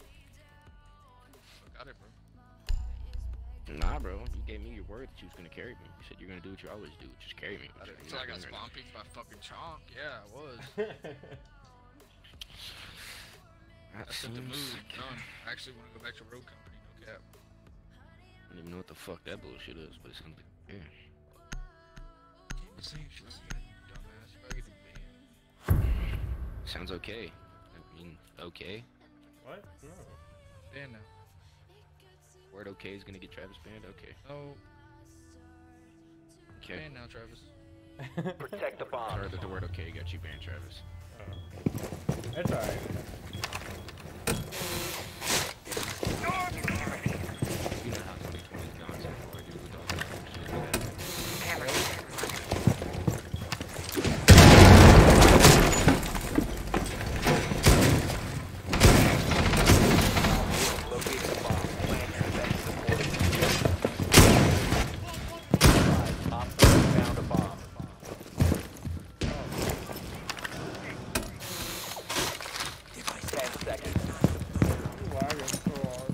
Got it, bro. Nah, bro. You gave me your word that you was gonna carry me. You said you're gonna do what you always do, just carry me. But you're Until I not got doing spawn peeked by fucking Chonk. Yeah, I was. that. That That's the seems move. like- Done. I actually want to go back to Road Company. No cap. I don't even know what the fuck that bullshit is, but it sounds like, yeah. Can't be saying shit like that, you dumbass. You better get the ban. Sounds okay. I mean, okay. What? No. Ban now. Word okay is gonna get Travis banned? Okay. No. Okay. Ban now, Travis. Protect the bomb. Sorry that the word okay got you banned, Travis. Oh. It's alright. You know how twenty twenty's gone so far, dude. With all that shit like that. Located a bomb. Plan your best support. Op four found a bomb. Ten seconds. Lagging so hard.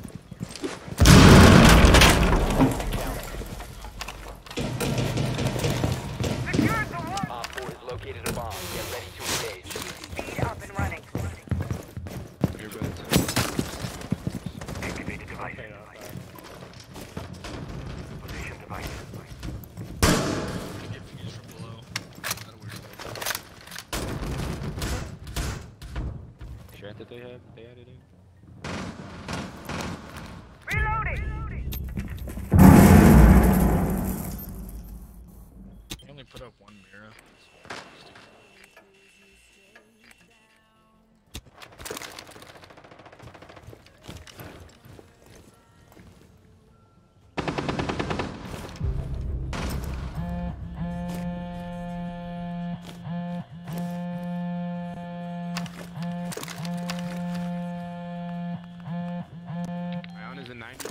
Secure the wall. Op four has located a bomb. Get ready to engage. Speed up and running. Everybody's Activated device. Okay, no, sorry. Position device. Get views from below. That'll work. Sure that they have they added in? Reloading. He only put up one mirror. Ion is a ninety.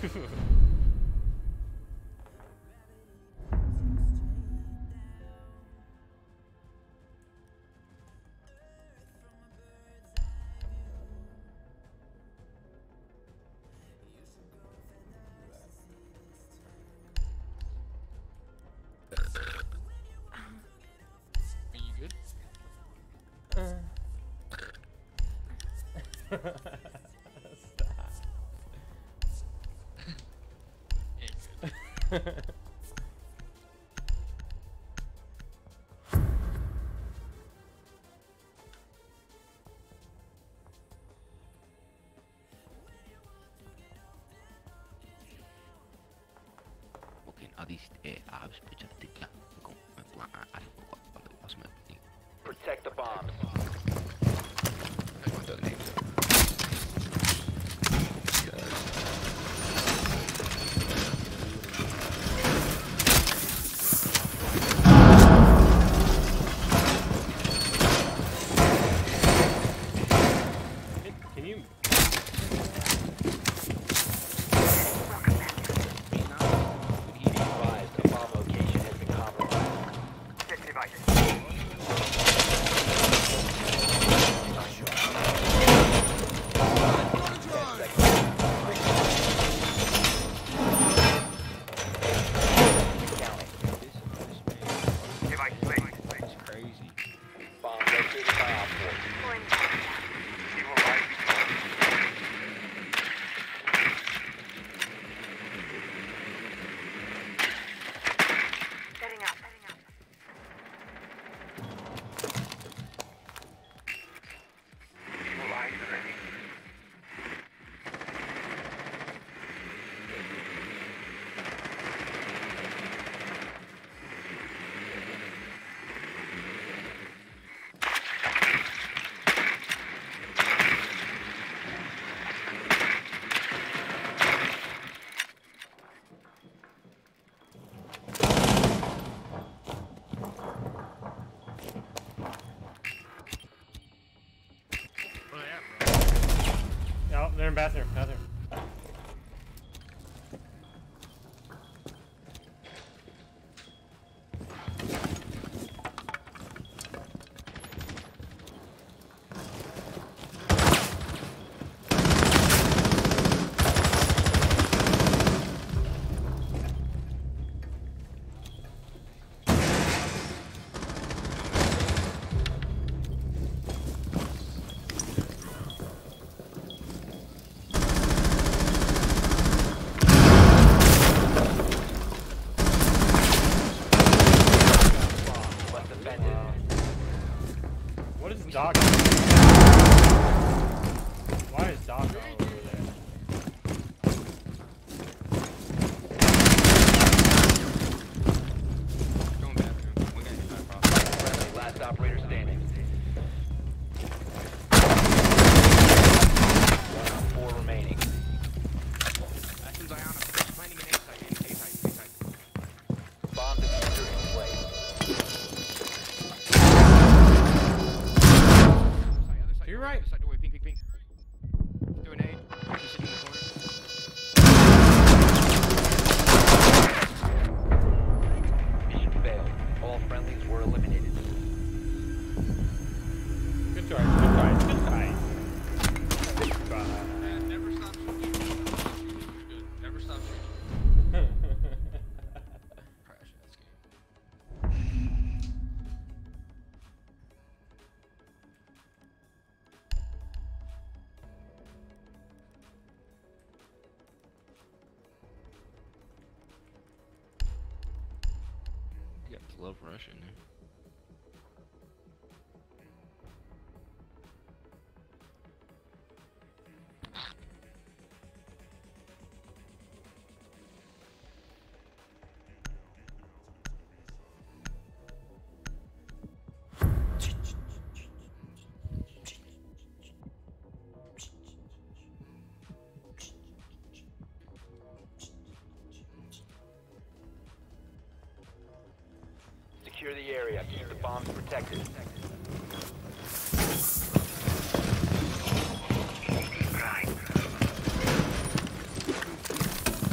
Are you good? Stop. Ain't good. Mungkin adis eh abis pecah tiga kong pelan ada kok pas mati. Protect the bombs. I want the names. Can you? Be advised, a bomb location has been compromised. Check device. Device ready. It's crazy. Bomb located by Op four. You will rise before. Setting up. Setting up. You will rise ready. Where they at, bro? Oh, they're in bathroom. Bathroom. Less defended. What is Doc? Why is Doc all over there? Going bathroom. We gotta get back off. Friendly, last operator standing. One on four remaining. Actions Iona. Planning an A-site. A-site. A-site. Bomb diffuser in place. Other side, You're doorway, right. Other side doorway. Pink, pink, pink. Do an aid. She's sitting in the corner. Mission failed. All friendlies were eliminated. Good try. Good try. Good try. Good try. Man, never stop shooting. Good. Never stop shooting. Crash ass game. You got Love Rush in there. Secure the area. Keep the bombs protected. Right.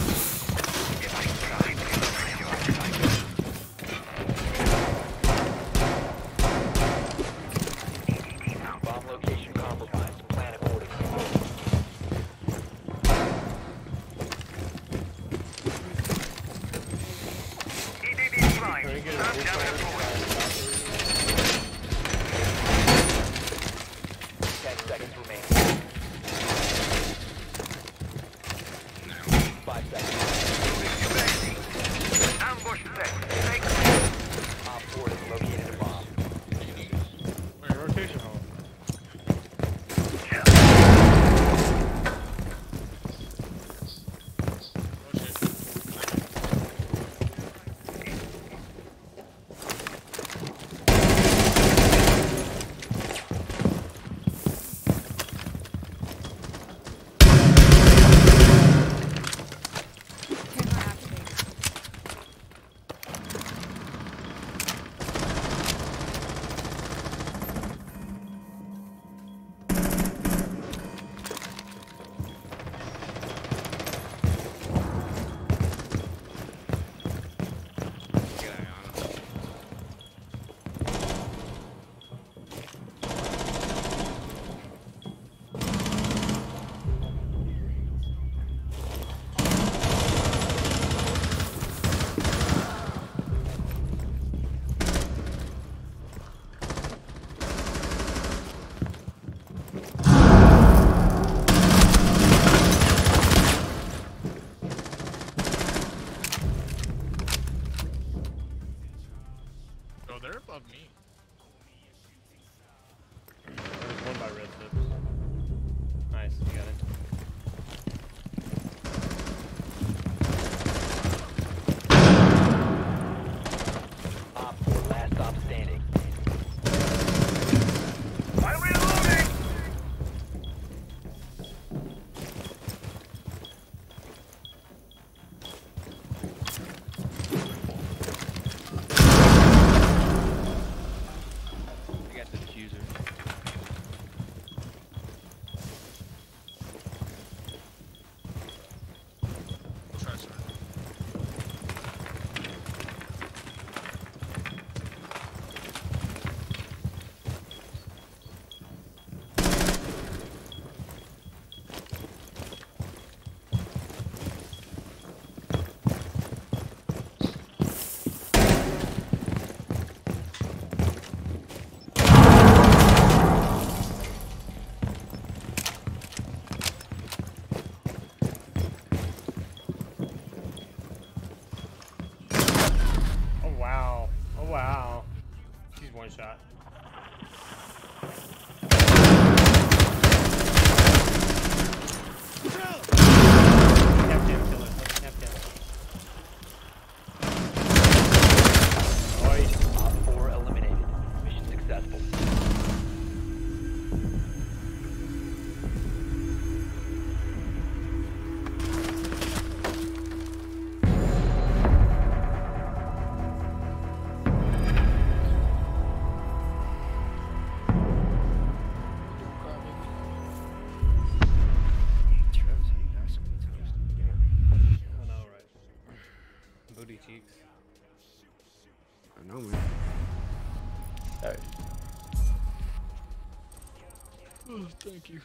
Oh, thank you.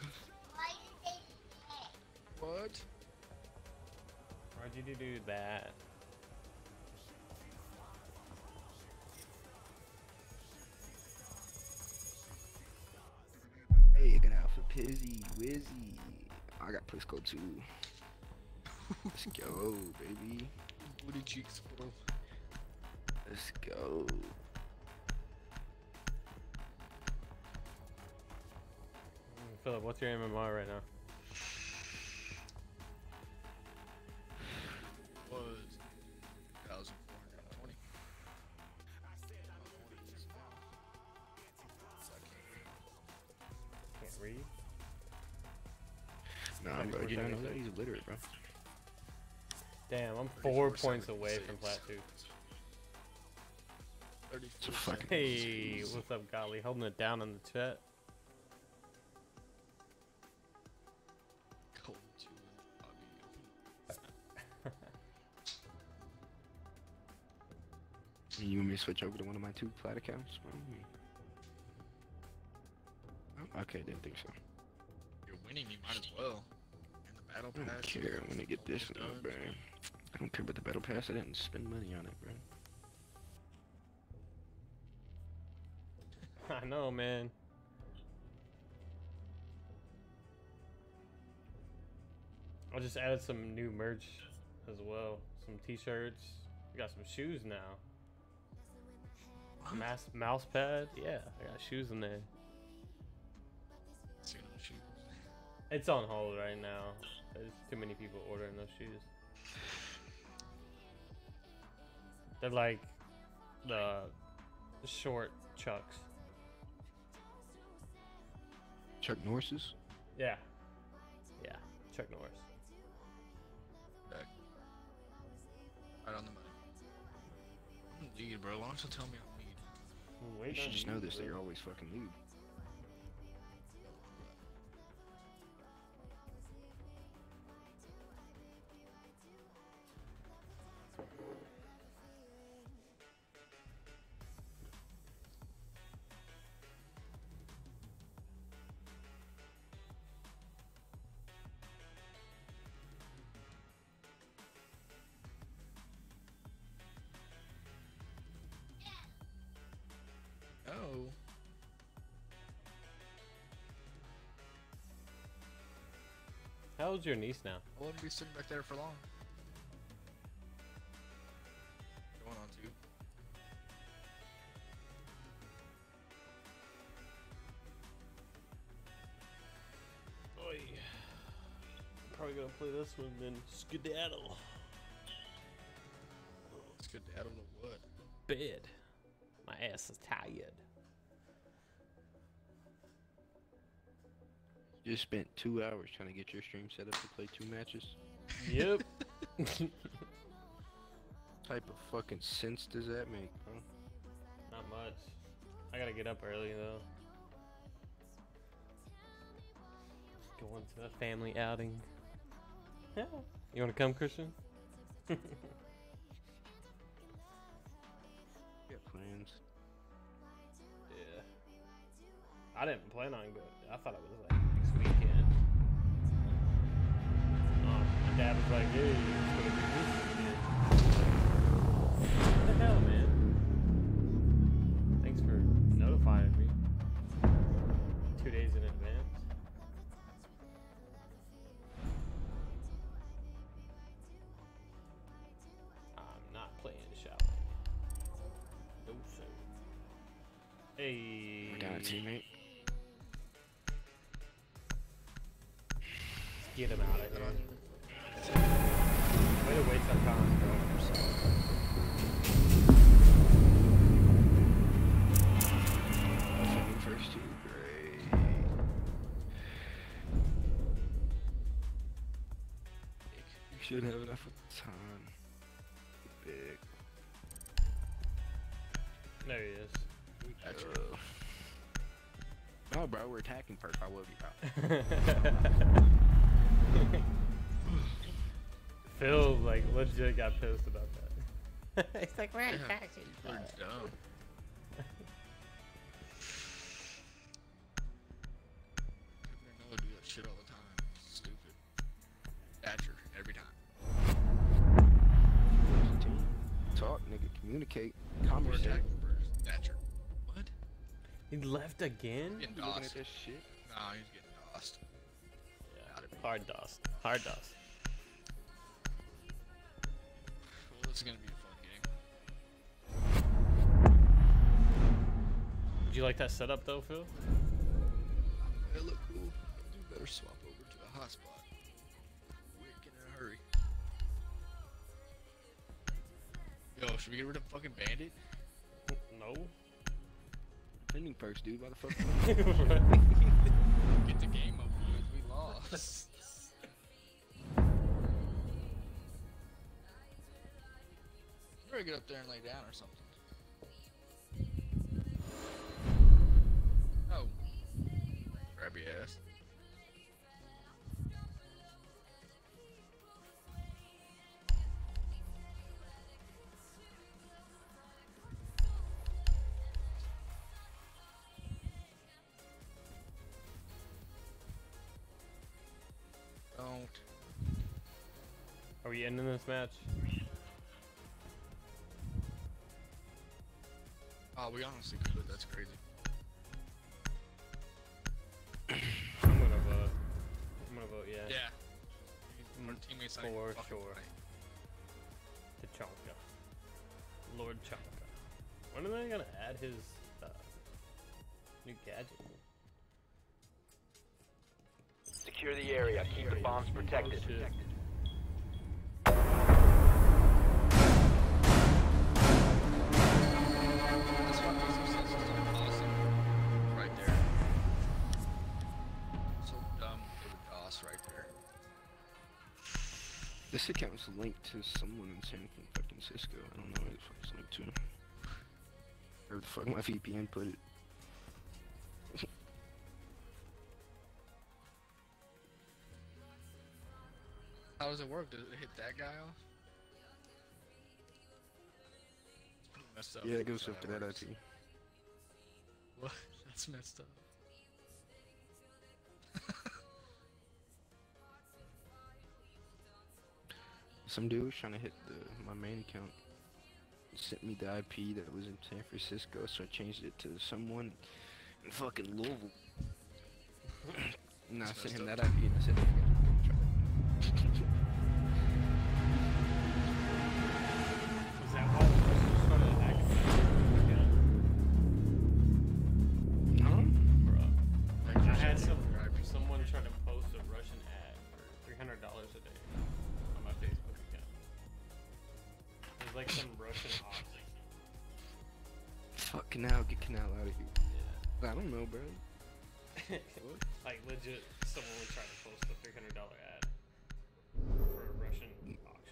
What? Why'd you do that? Hey, I got out for Pizzy, Wizzy. I got Plisco too. Let's go, baby. Booty cheeks, bro. Let's go. Mm, Philip, what's your M M R right now? Was one thousand four hundred twenty. Can't read. Nah, bro, you don't know that he's illiterate, bro. Damn, I'm four points away from plat two. It's a fucking Hey, what's up, Golly? Holding it down in the chat. Cold too. You want me to switch over to one of my two plat accounts? Oh, okay, didn't think so. You're winning, you might as well. And the battle I don't pass. care. I'm gonna get this almost one, done. bro. I don't care about the battle pass. I didn't spend money on it, bro. I know, man. I just added some new merch as well. Some t-shirts. We got some shoes now. Mouse, mouse pad. Yeah, I got shoes in there. See no shoes. It's on hold right now. There's too many people ordering those shoes. They're like the short Chucks. Chuck Norris's? Yeah. Yeah, Chuck Norris. Back. Right on the money. I'm lead, bro. Why don't you tell me I'm lead? Wait You should on just you, know this, that bro. you're always fucking lead. Oh. How old's your niece now? I wouldn't be sitting back there for long. Going on two. Oi. Probably gonna play this one then skedaddle. It's good to add on to what? Bed. My ass is tired. You just spent two hours trying to get your stream set up to play two matches. Yep. Type of fucking sense does that make, bro? Not much. I gotta get up early though. Going to a family outing. Yeah. You wanna come, Christian? Got plans. Yeah. I didn't plan on going. I thought it was like next weekend. Um, my dad was like, "Hey, it's gonna be this weekend." What the hell, man? Thanks for notifying me. Two days in advance. I'm not playing shop. No sir. Hey. We're down a teammate. Get him out of here. Way to waste our time, bro. Fucking first two, great. You should have enough of time. Big. There he is. Gotcha. Uh, no, bro, we're attacking perk. I love you, bro. Phil, like, legit got pissed about that. He's like, we're Yeah. attacking. You're dumb. Communicate. We're Conversate. attacking first. Thatcher. What? He left again? Getting You looking dossed. at that shit? Nah, he's getting dossed. Gotta be. Hard dust. Hard dust. Well, this is gonna be a fun game. Did you like that setup though, Phil? They look cool. You better swap over to the hotspot. Quick and in a hurry. Yo, should we get rid of fucking Bandit? No. Trending perks, dude. Why the fuck? Get the game over with. We lost. You better get up there and lay down or something. Oh. Grab your ass. Don't. Are we ending this match? Oh, we honestly could. That's crazy. I'm gonna vote. I'm gonna vote yeah. Yeah. Our teammates not even For fucking sure. playing. Tachanka. Lord Chanka. When are they gonna add his uh, new gadget? Secure the area. Keep the bombs protected. Oh, shit. That's why P C Sense is awesome. Right there. So dumb. It would DOS right there. This account's linked to someone in San Francisco. I don't know where the fuck it's linked to. Where the fuck my V P N put it. How does it work? Does it hit that guy off? Messed up. Yeah, it goes That's how up to that I works. P. What? That's messed up. Some dude was trying to hit the my main account. He sent me the I P that was in San Francisco, so I changed it to someone in fucking Louisville. And I That's sent him messed that I P and I said, "Try that." Was that why the person started hacking? Huh? Bruh. I had some someone trying to post a Russian ad for three hundred dollars a day on my Facebook account. It was like some Russian oxy. Fuck Canal, get Canal out of here. Yeah. I don't know, bro. Like legit, someone would try to post a three hundred dollar ad for a Russian auction.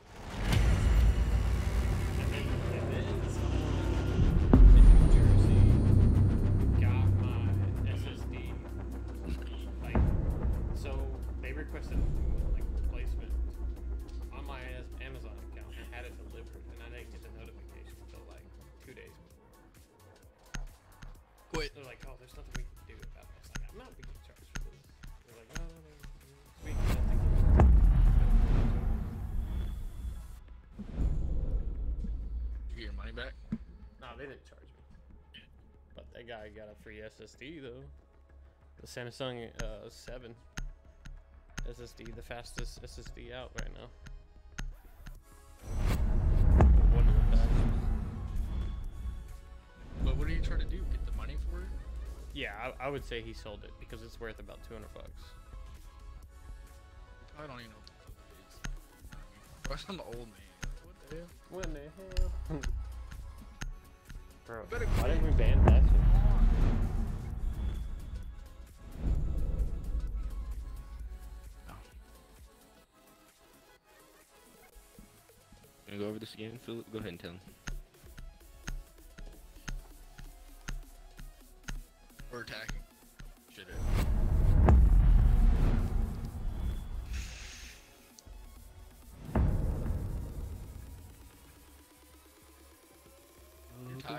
And then, and then someone in New Jersey got my S S D. Like, so they requested like replacement on my As- Amazon account and had it delivered, and I didn't get the notification until like two days before. Quit. They're like, oh, there's nothing we can do about this. Like, I'm not being charged for this. They're like, no, no, no. We can nothing. You get your money back? No, they didn't charge me. But that guy got a free S S D though. The Samsung uh, seven S S D, the fastest S S D out right now. One of the best. But what are you trying to do? Get the money for it? Yeah, I, I would say he sold it because it's worth about two hundred bucks. I don't even know what the fuck it is. Bro, I'm an old man. What the hell? What the hell? Bro, Better why quit. didn't we ban that shit? Gonna go over this again, Philip? Go ahead and tell him. We're attacking. Shit. You're tired.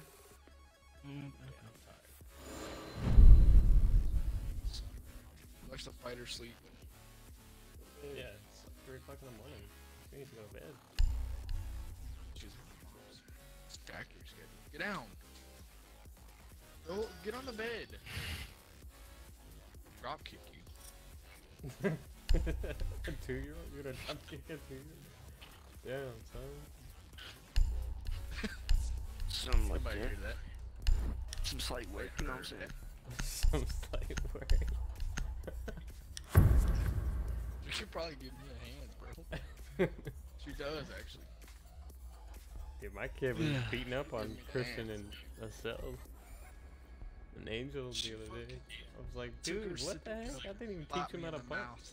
Watch the fighter sleep. Yeah, it's like three o'clock in the morning. We need to go to bed. She's factory schedule. Get down. Go, get on the bed. Drop kick you. A two-year-old? You're gonna drop kick a two-year-old? Damn, son. Something like Somebody that. hear that? Some slight work, you know what I'm saying? Some slight work. You should probably give me a hand, bro. She does, actually. Dude, my kid was beating up on Give me the Christian hands. and Estelle. An angel She the other day. fucking I was like, took her dude, what the sippy heck? cup I didn't even Slapped teach him me how to in the punch. mouth.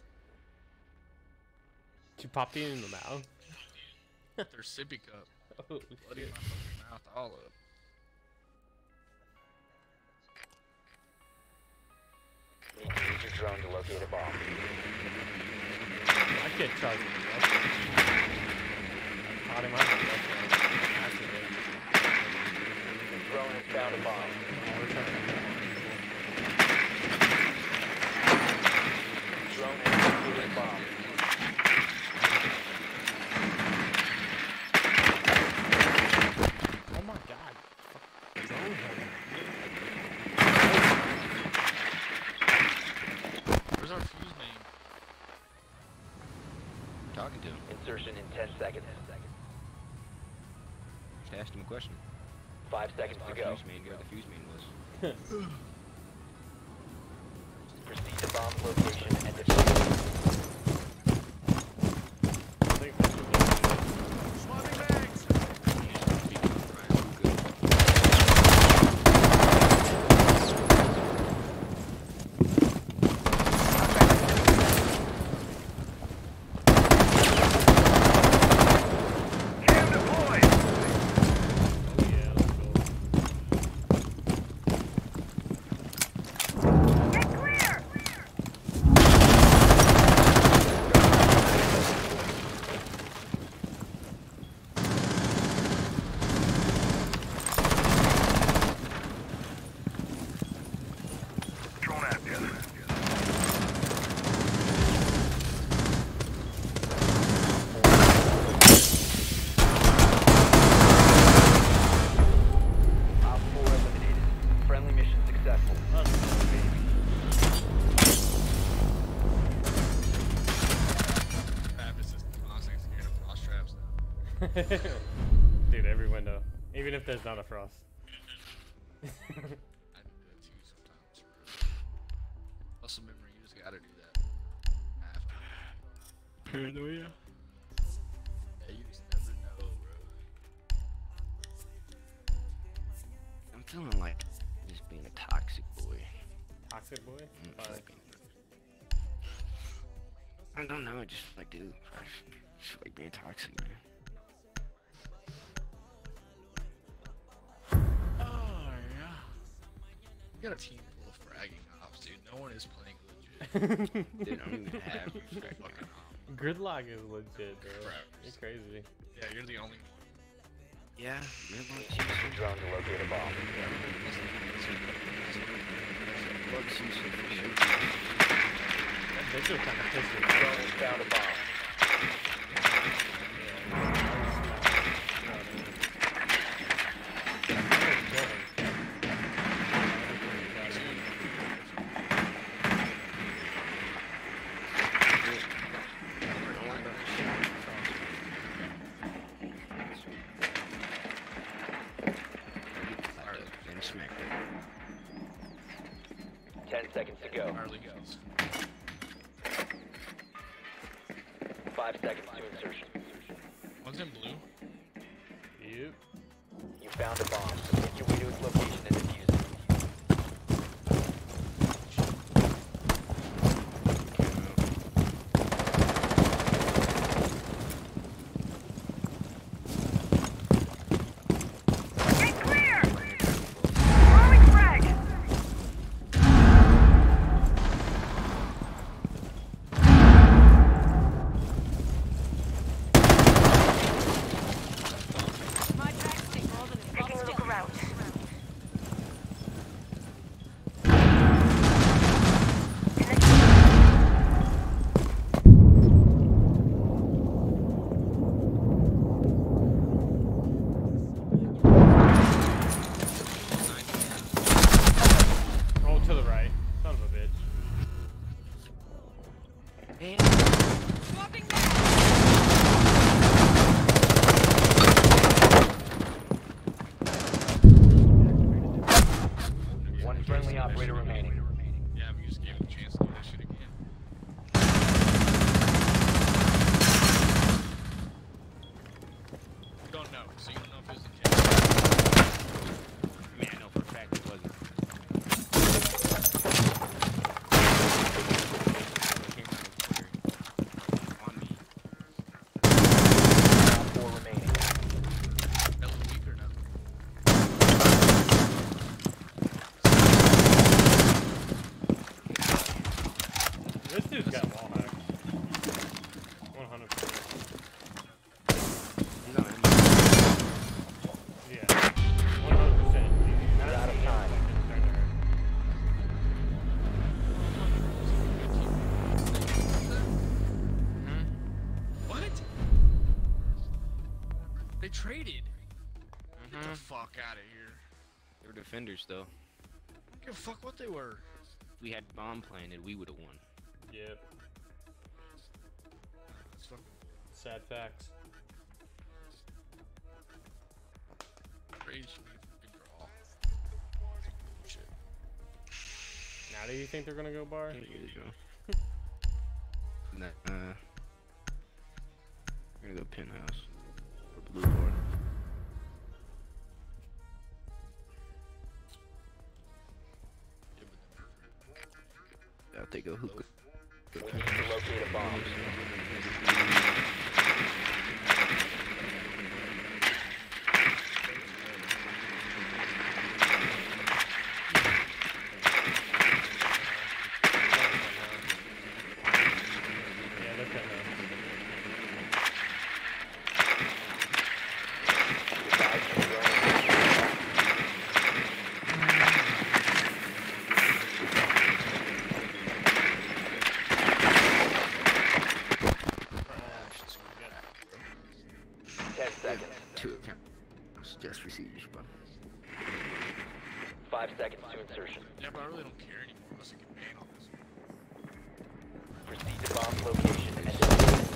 She popped you in the mouth. Their sippy cup. Oh, Bloody shit. my fucking mouth all up. Need to use your drone to locate a bomb. My kid charged me. I caught him out of the The drone has found a bomb. The drone has located a bomb. Oh my god. Where's our fuse name? Talking to him. Insertion in ten seconds. Just asked him a question. Five seconds Our to go. fuse main, where the fuse main was. Proceed to bomb location and defuse. I think that's what Cam deployed. Oh yeah, let's go. Get clear! Drone active. Op four eliminated. Friendly mission successful. Travis is constantly scared of frost traps now. Dude, every window. Even if there's not a frost. I do that too sometimes. Muscle memory, you just gotta do that. After. Paranoia. Yeah, you just never know, bro. I'm feeling like just being a toxic boy. Toxic boy? Mm, Why? fucking- I don't know, I just like, dude, I just feel like being toxic, man. Oh, yeah. You got a team full of fragging ops, dude. No one is playing legit. Dude, I don't even have respect. Fucking op. Gridlock is legit, bro. Crap. You're crazy. Yeah, you're the only one. Yeah, you're Need like, to use your drone to locate a bomb. bug season for sure. That vigil kind of pissed me Drone off. has found a bomb. And smack Ten seconds to go. Harley goes. Five seconds to insertion. One's in blue. Yep. You found a bomb. Make your way to its location and defuse it. Get clear! Throwing frag! My tracks take more than a Taking a look around. They traded. Get Mhm. the fuck out of here. They were defenders though. Give a fuck what they were. If we had bomb planted, we would have won. Yep. It's fucking Sad facts. crazy. Good draw. Shit. Now do you think they're gonna go bar? Can't really go. Nah, uh, we're gonna go penthouse or blue board. Yeah, I'll take a hookah. We need to locate a bomb. Yeah, they're kind of. Advise you to go. Ten seconds. Two accounts. Just received, bro. Five seconds to insertion. Yeah, but I really don't care anymore unless I get banned on this. Proceed to bomb's location and defuse it.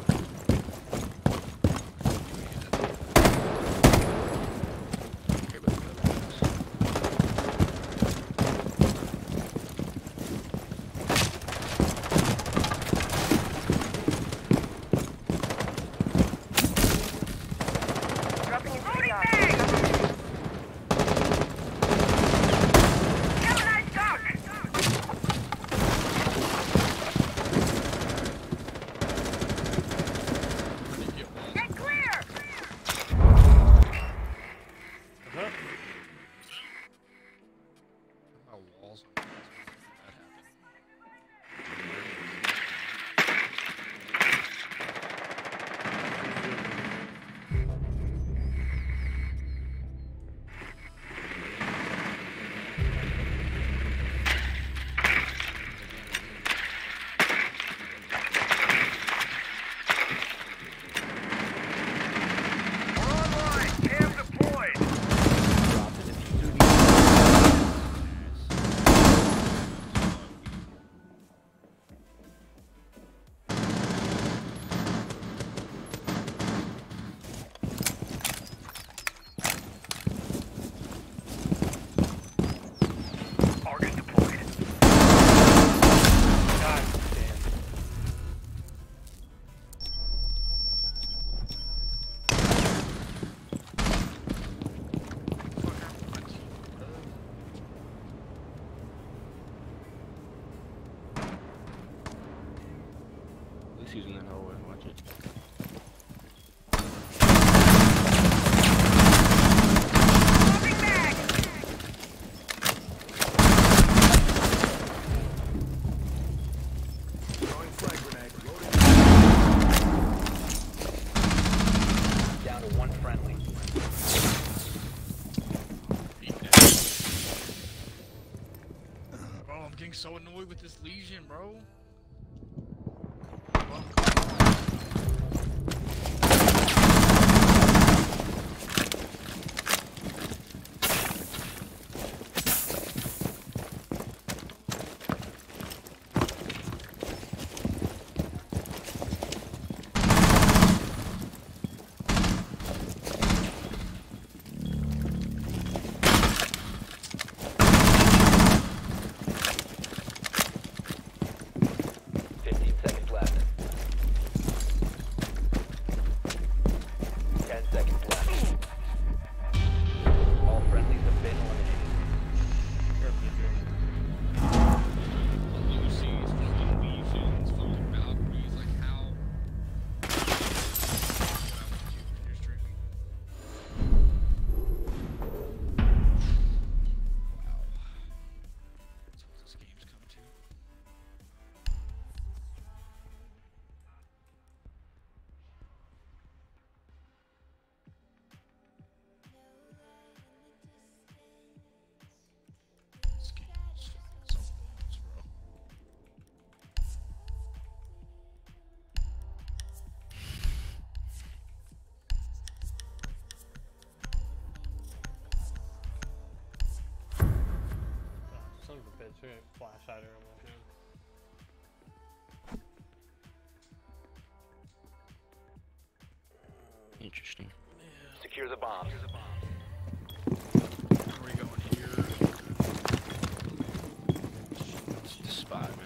Okay, but the other ones. Dropping into the bag. Galvanized dock. Get walls. Get clear. Huh? How walls are. That happened. We're online. Cam deployed. Drop the diffuser. Argus deployed. God damn. Fuck out of my team, bro. At least he's in that hallway. Watch it. Moving bag. Down to one friendly. Beat that. Bro, I'm getting so annoyed with this Legion, bro. should get flash hider on my head. Interesting. Secure the bomb. Where are we going here? It's the spot, man.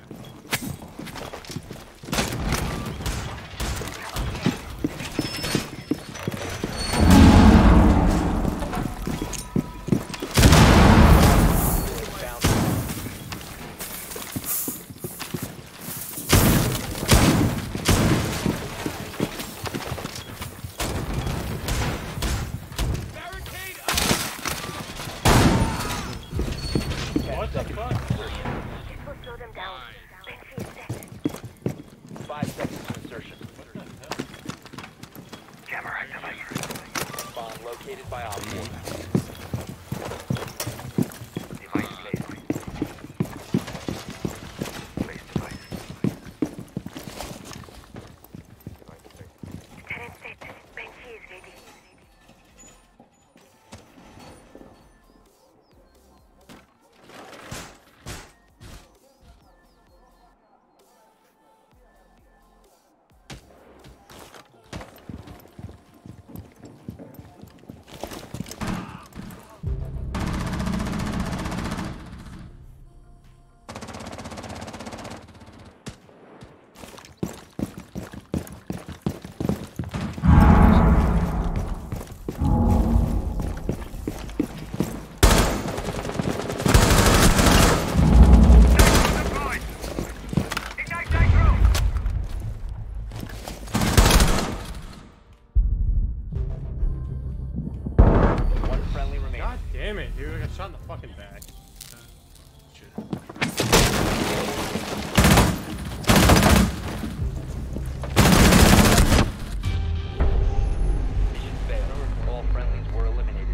What the fuck? This will slow them down. Banshee is set. Five seconds to insertion. What the hell? Jammer activated. Bomb located by Op four. Device placed. Place device. Tenant set. Banshee is ready. Ignite nitro! One friendly remaining. God damn it, dude. I got shot in the fucking back. Shit. Mission failed. All friendlies were eliminated.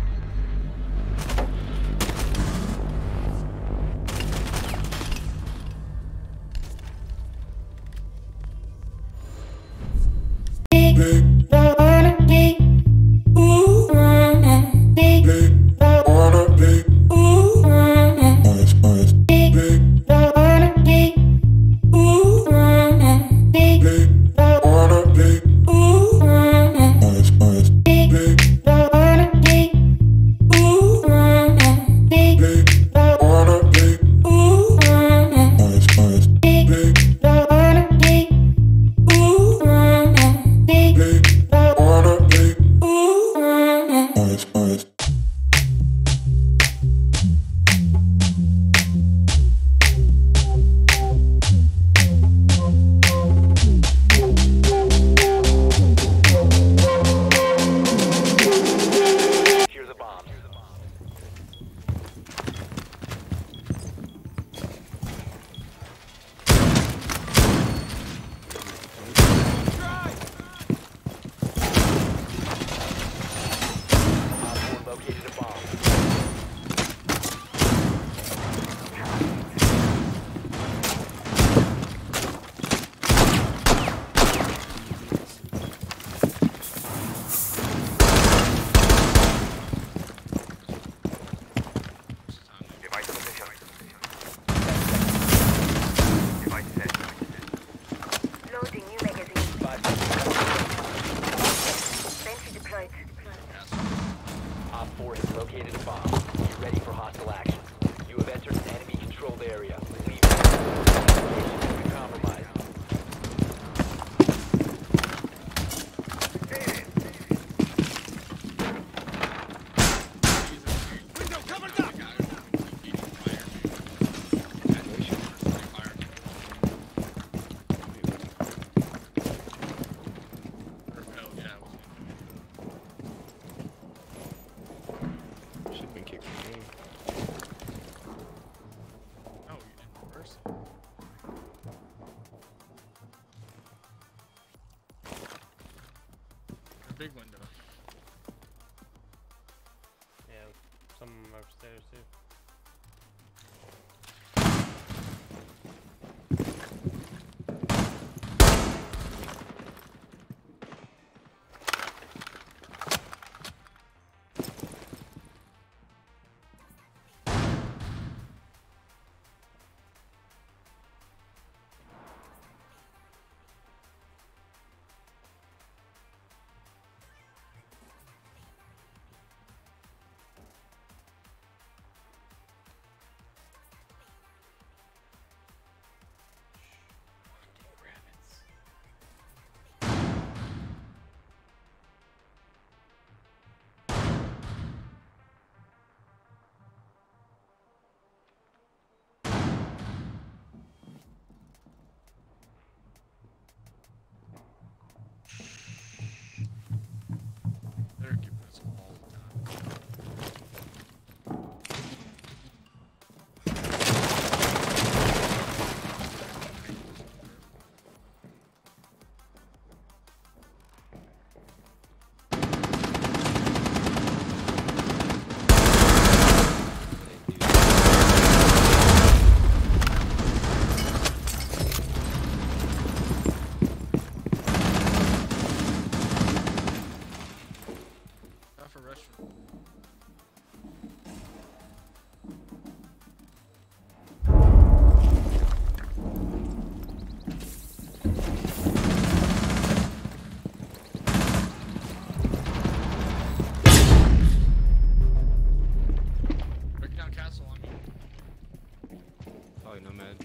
Secure the bomb. Op four located a bomb. Device position. Device set. Loading new magazine. Five seconds. Banshee deployed. Op four has located a bomb. Be ready for hostile action. You have entered an enemy controlled area. Leave. Location has been compromised. Window covered up! Should've been kicked from the game. Oh, you didn't reverse it. A big window. Yeah, some of them are upstairs too.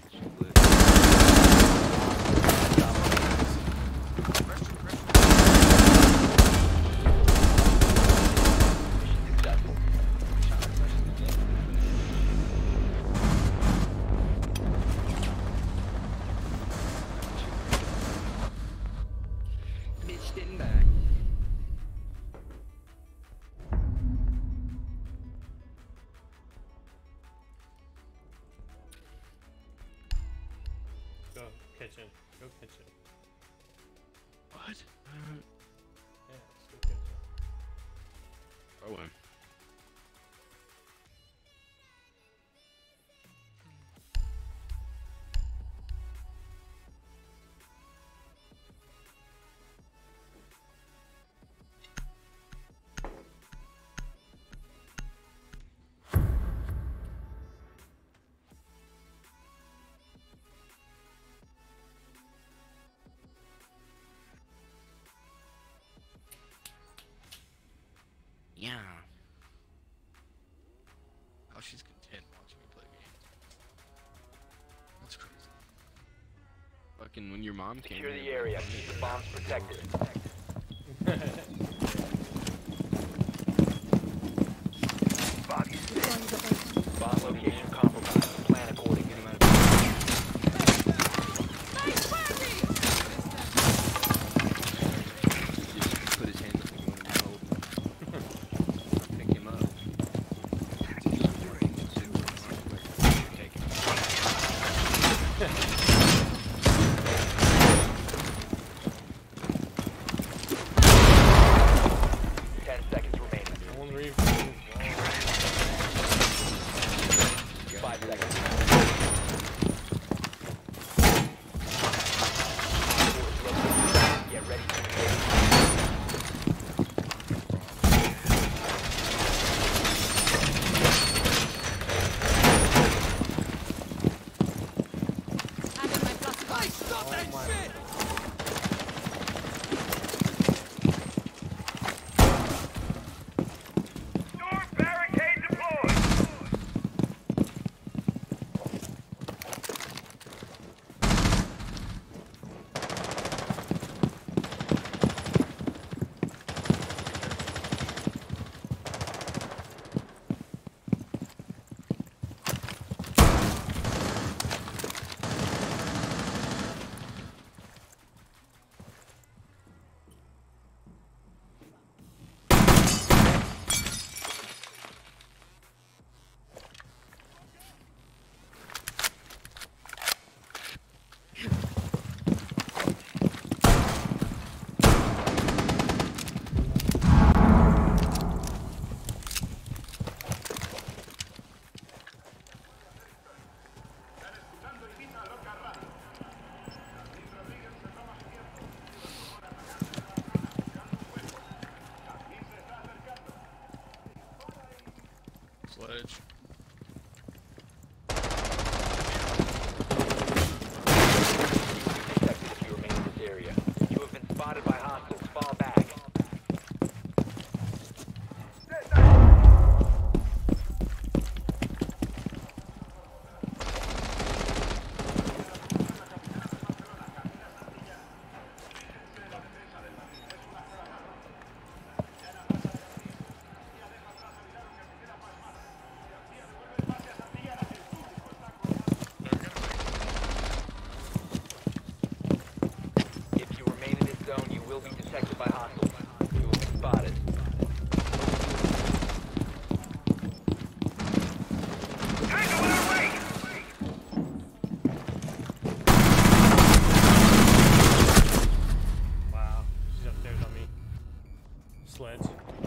She lit. Mission successful. Bitch didn't die. Go kitchen. Go kitchen. What? Yeah, let's go kitchen. Oh, um. Yeah. Oh, she's content watching me play games. That's crazy. Fucking when your mom came Secure here, the area. Keep the bombs protected. Bomb location compromised. Plan accordingly. Just put his hands up and want to hold him. Pick him up. Take Ten seconds remaining. One reinforcement. Five seconds. Get ready to engage. Door barricade deployed. Sledge. Detected if you remain in this area. You have been spotted by hostiles. Fall back. If you remain in this zone, you will be detected by hostiles. You will be spotted. Tango in our way. Wow. She's upstairs on me. Sledge.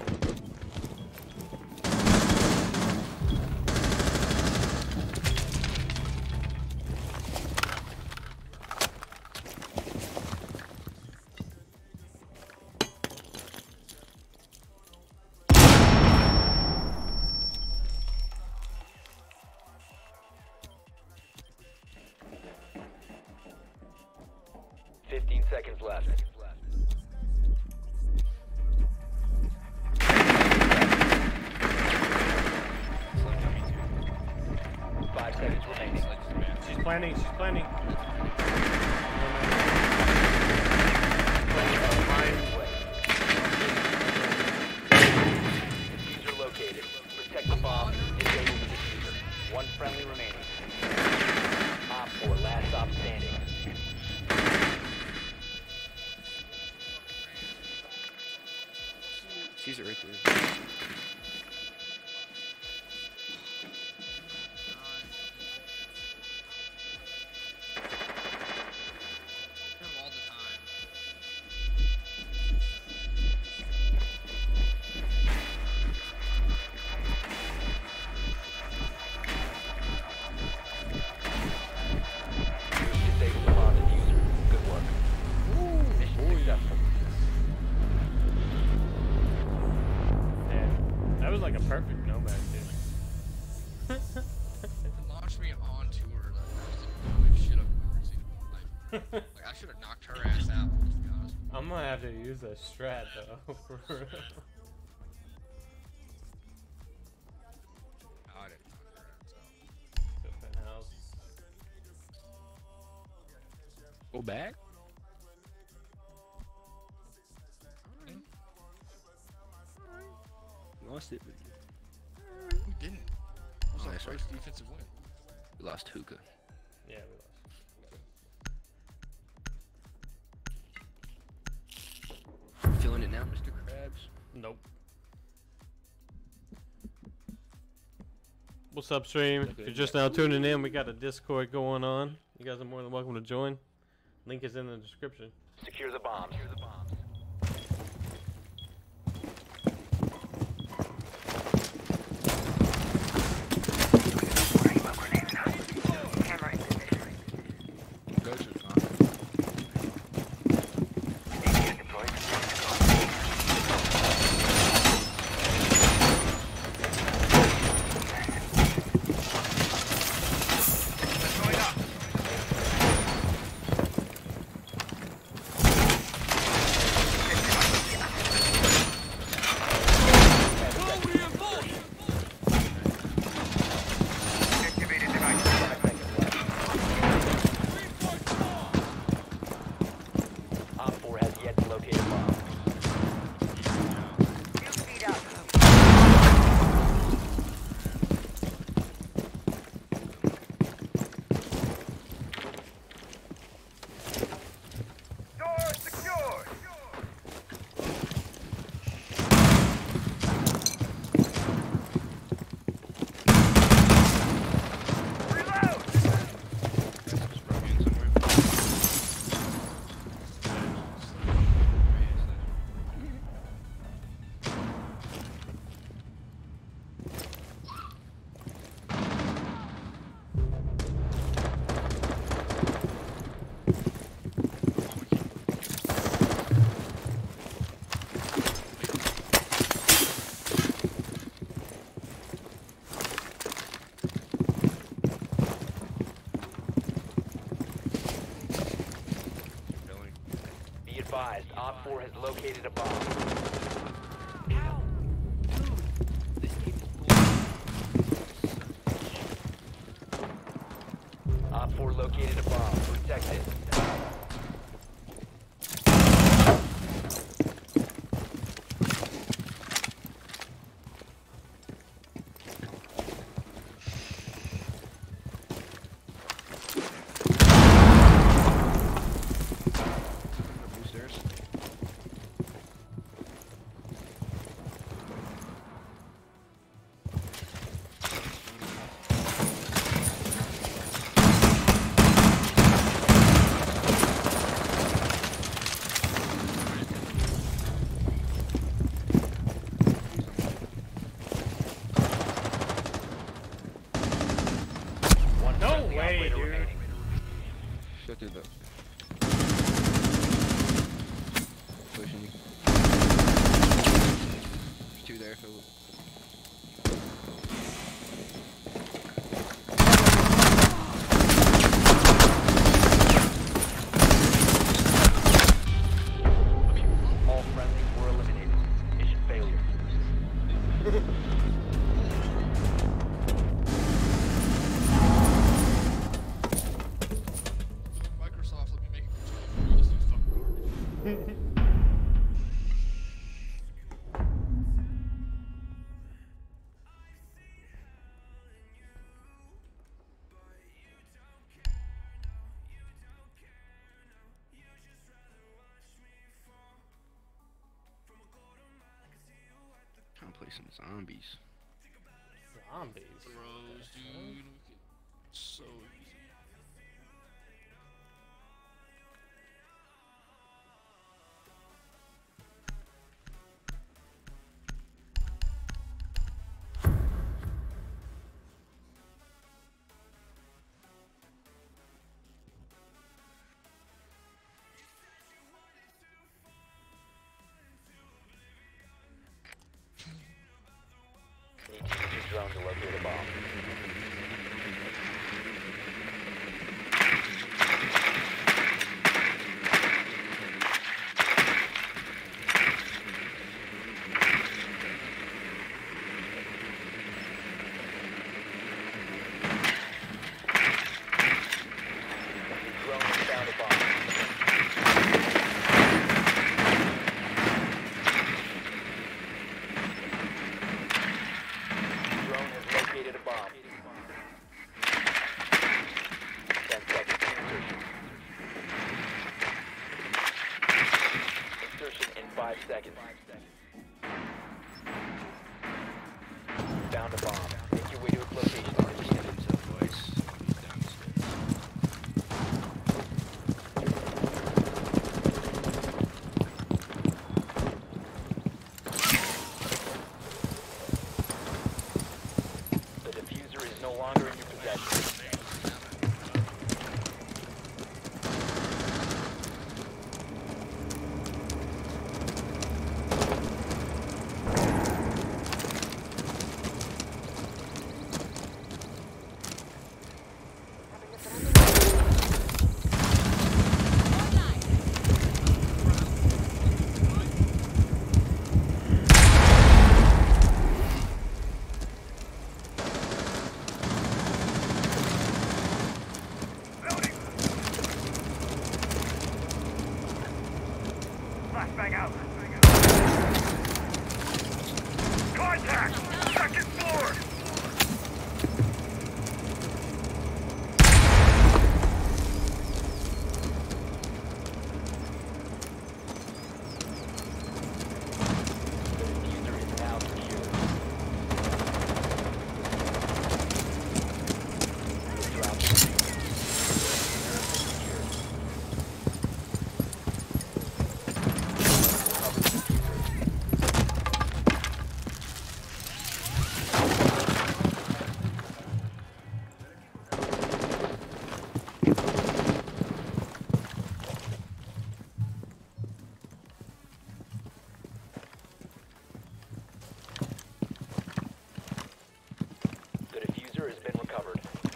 Fifteen seconds left. Five seconds remaining. She's planning. She's planning. Diffuser located. Protect the bomb. Disable the diffuser. One friendly remaining. Op four, last stop standing. Sees it right there. Him all the time. Disable the bomb diffuser. Good work. Mission successful. Yeah, that was like a perfect nomad, dude. It launched me onto her. Like, that was the coolest shit I've ever seen in my life. Like, I should have knocked her ass out, to be honest. I'm gonna have to use that strat though. For real. I didn't knock her ass out. The penthouse. Go back? Lost it, but We didn't. It was Oh, our that's right. first defensive win. we lost hookah. Yeah, we lost. Feeling it now, Mister Krabs? Nope. What's up, stream? If you're just now tuning in, we got a Discord going on. You guys are more than welcome to join. Link is in the description. Secure the bombs. Secure the bombs. Camera in position. Ghost is gone. A D S deployed. Activated device. Five seconds left. Op four has yet to locate a bomb. New speed up. Door secured. Reload. That's just broke in somewhere. Going. Be advised, Op four has located a bomb. Op four located a bomb. Protect it. Blue stairs. One No friendly way, operator dude. remaining. Shut through the. Pushing you. There's two there, Philip. All friendlies were eliminated. Mission failure. Trying to play some zombies. Zombies. Throws, dude. So easy. Need to use your drone to locate a bomb. Your drone has found a bomb. Drone has located a bomb. Ten seconds to insertion. Insertion in five seconds. Found a bomb. Make your way to its location. The diffuser is no longer in your possession. Flashbang out. Contact! Second floor! The diffuser is now secure. The drop is secure. The diffuser has been recovered.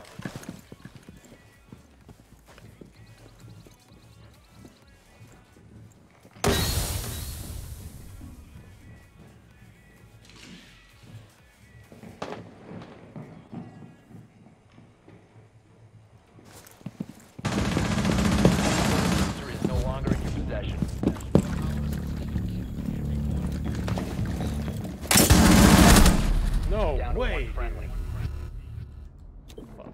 The diffuser is no longer in your possession. No Down to way. one friendly. Fuck.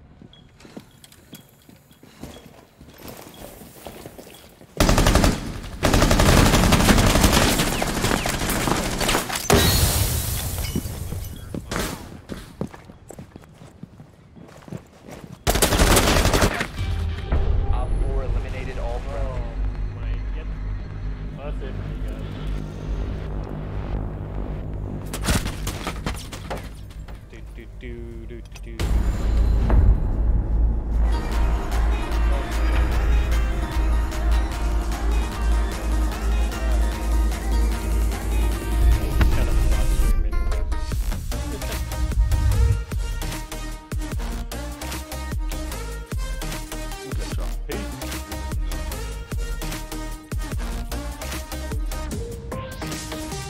Op four eliminated all friendly. Oh my god. That's it for you guys. Do do do.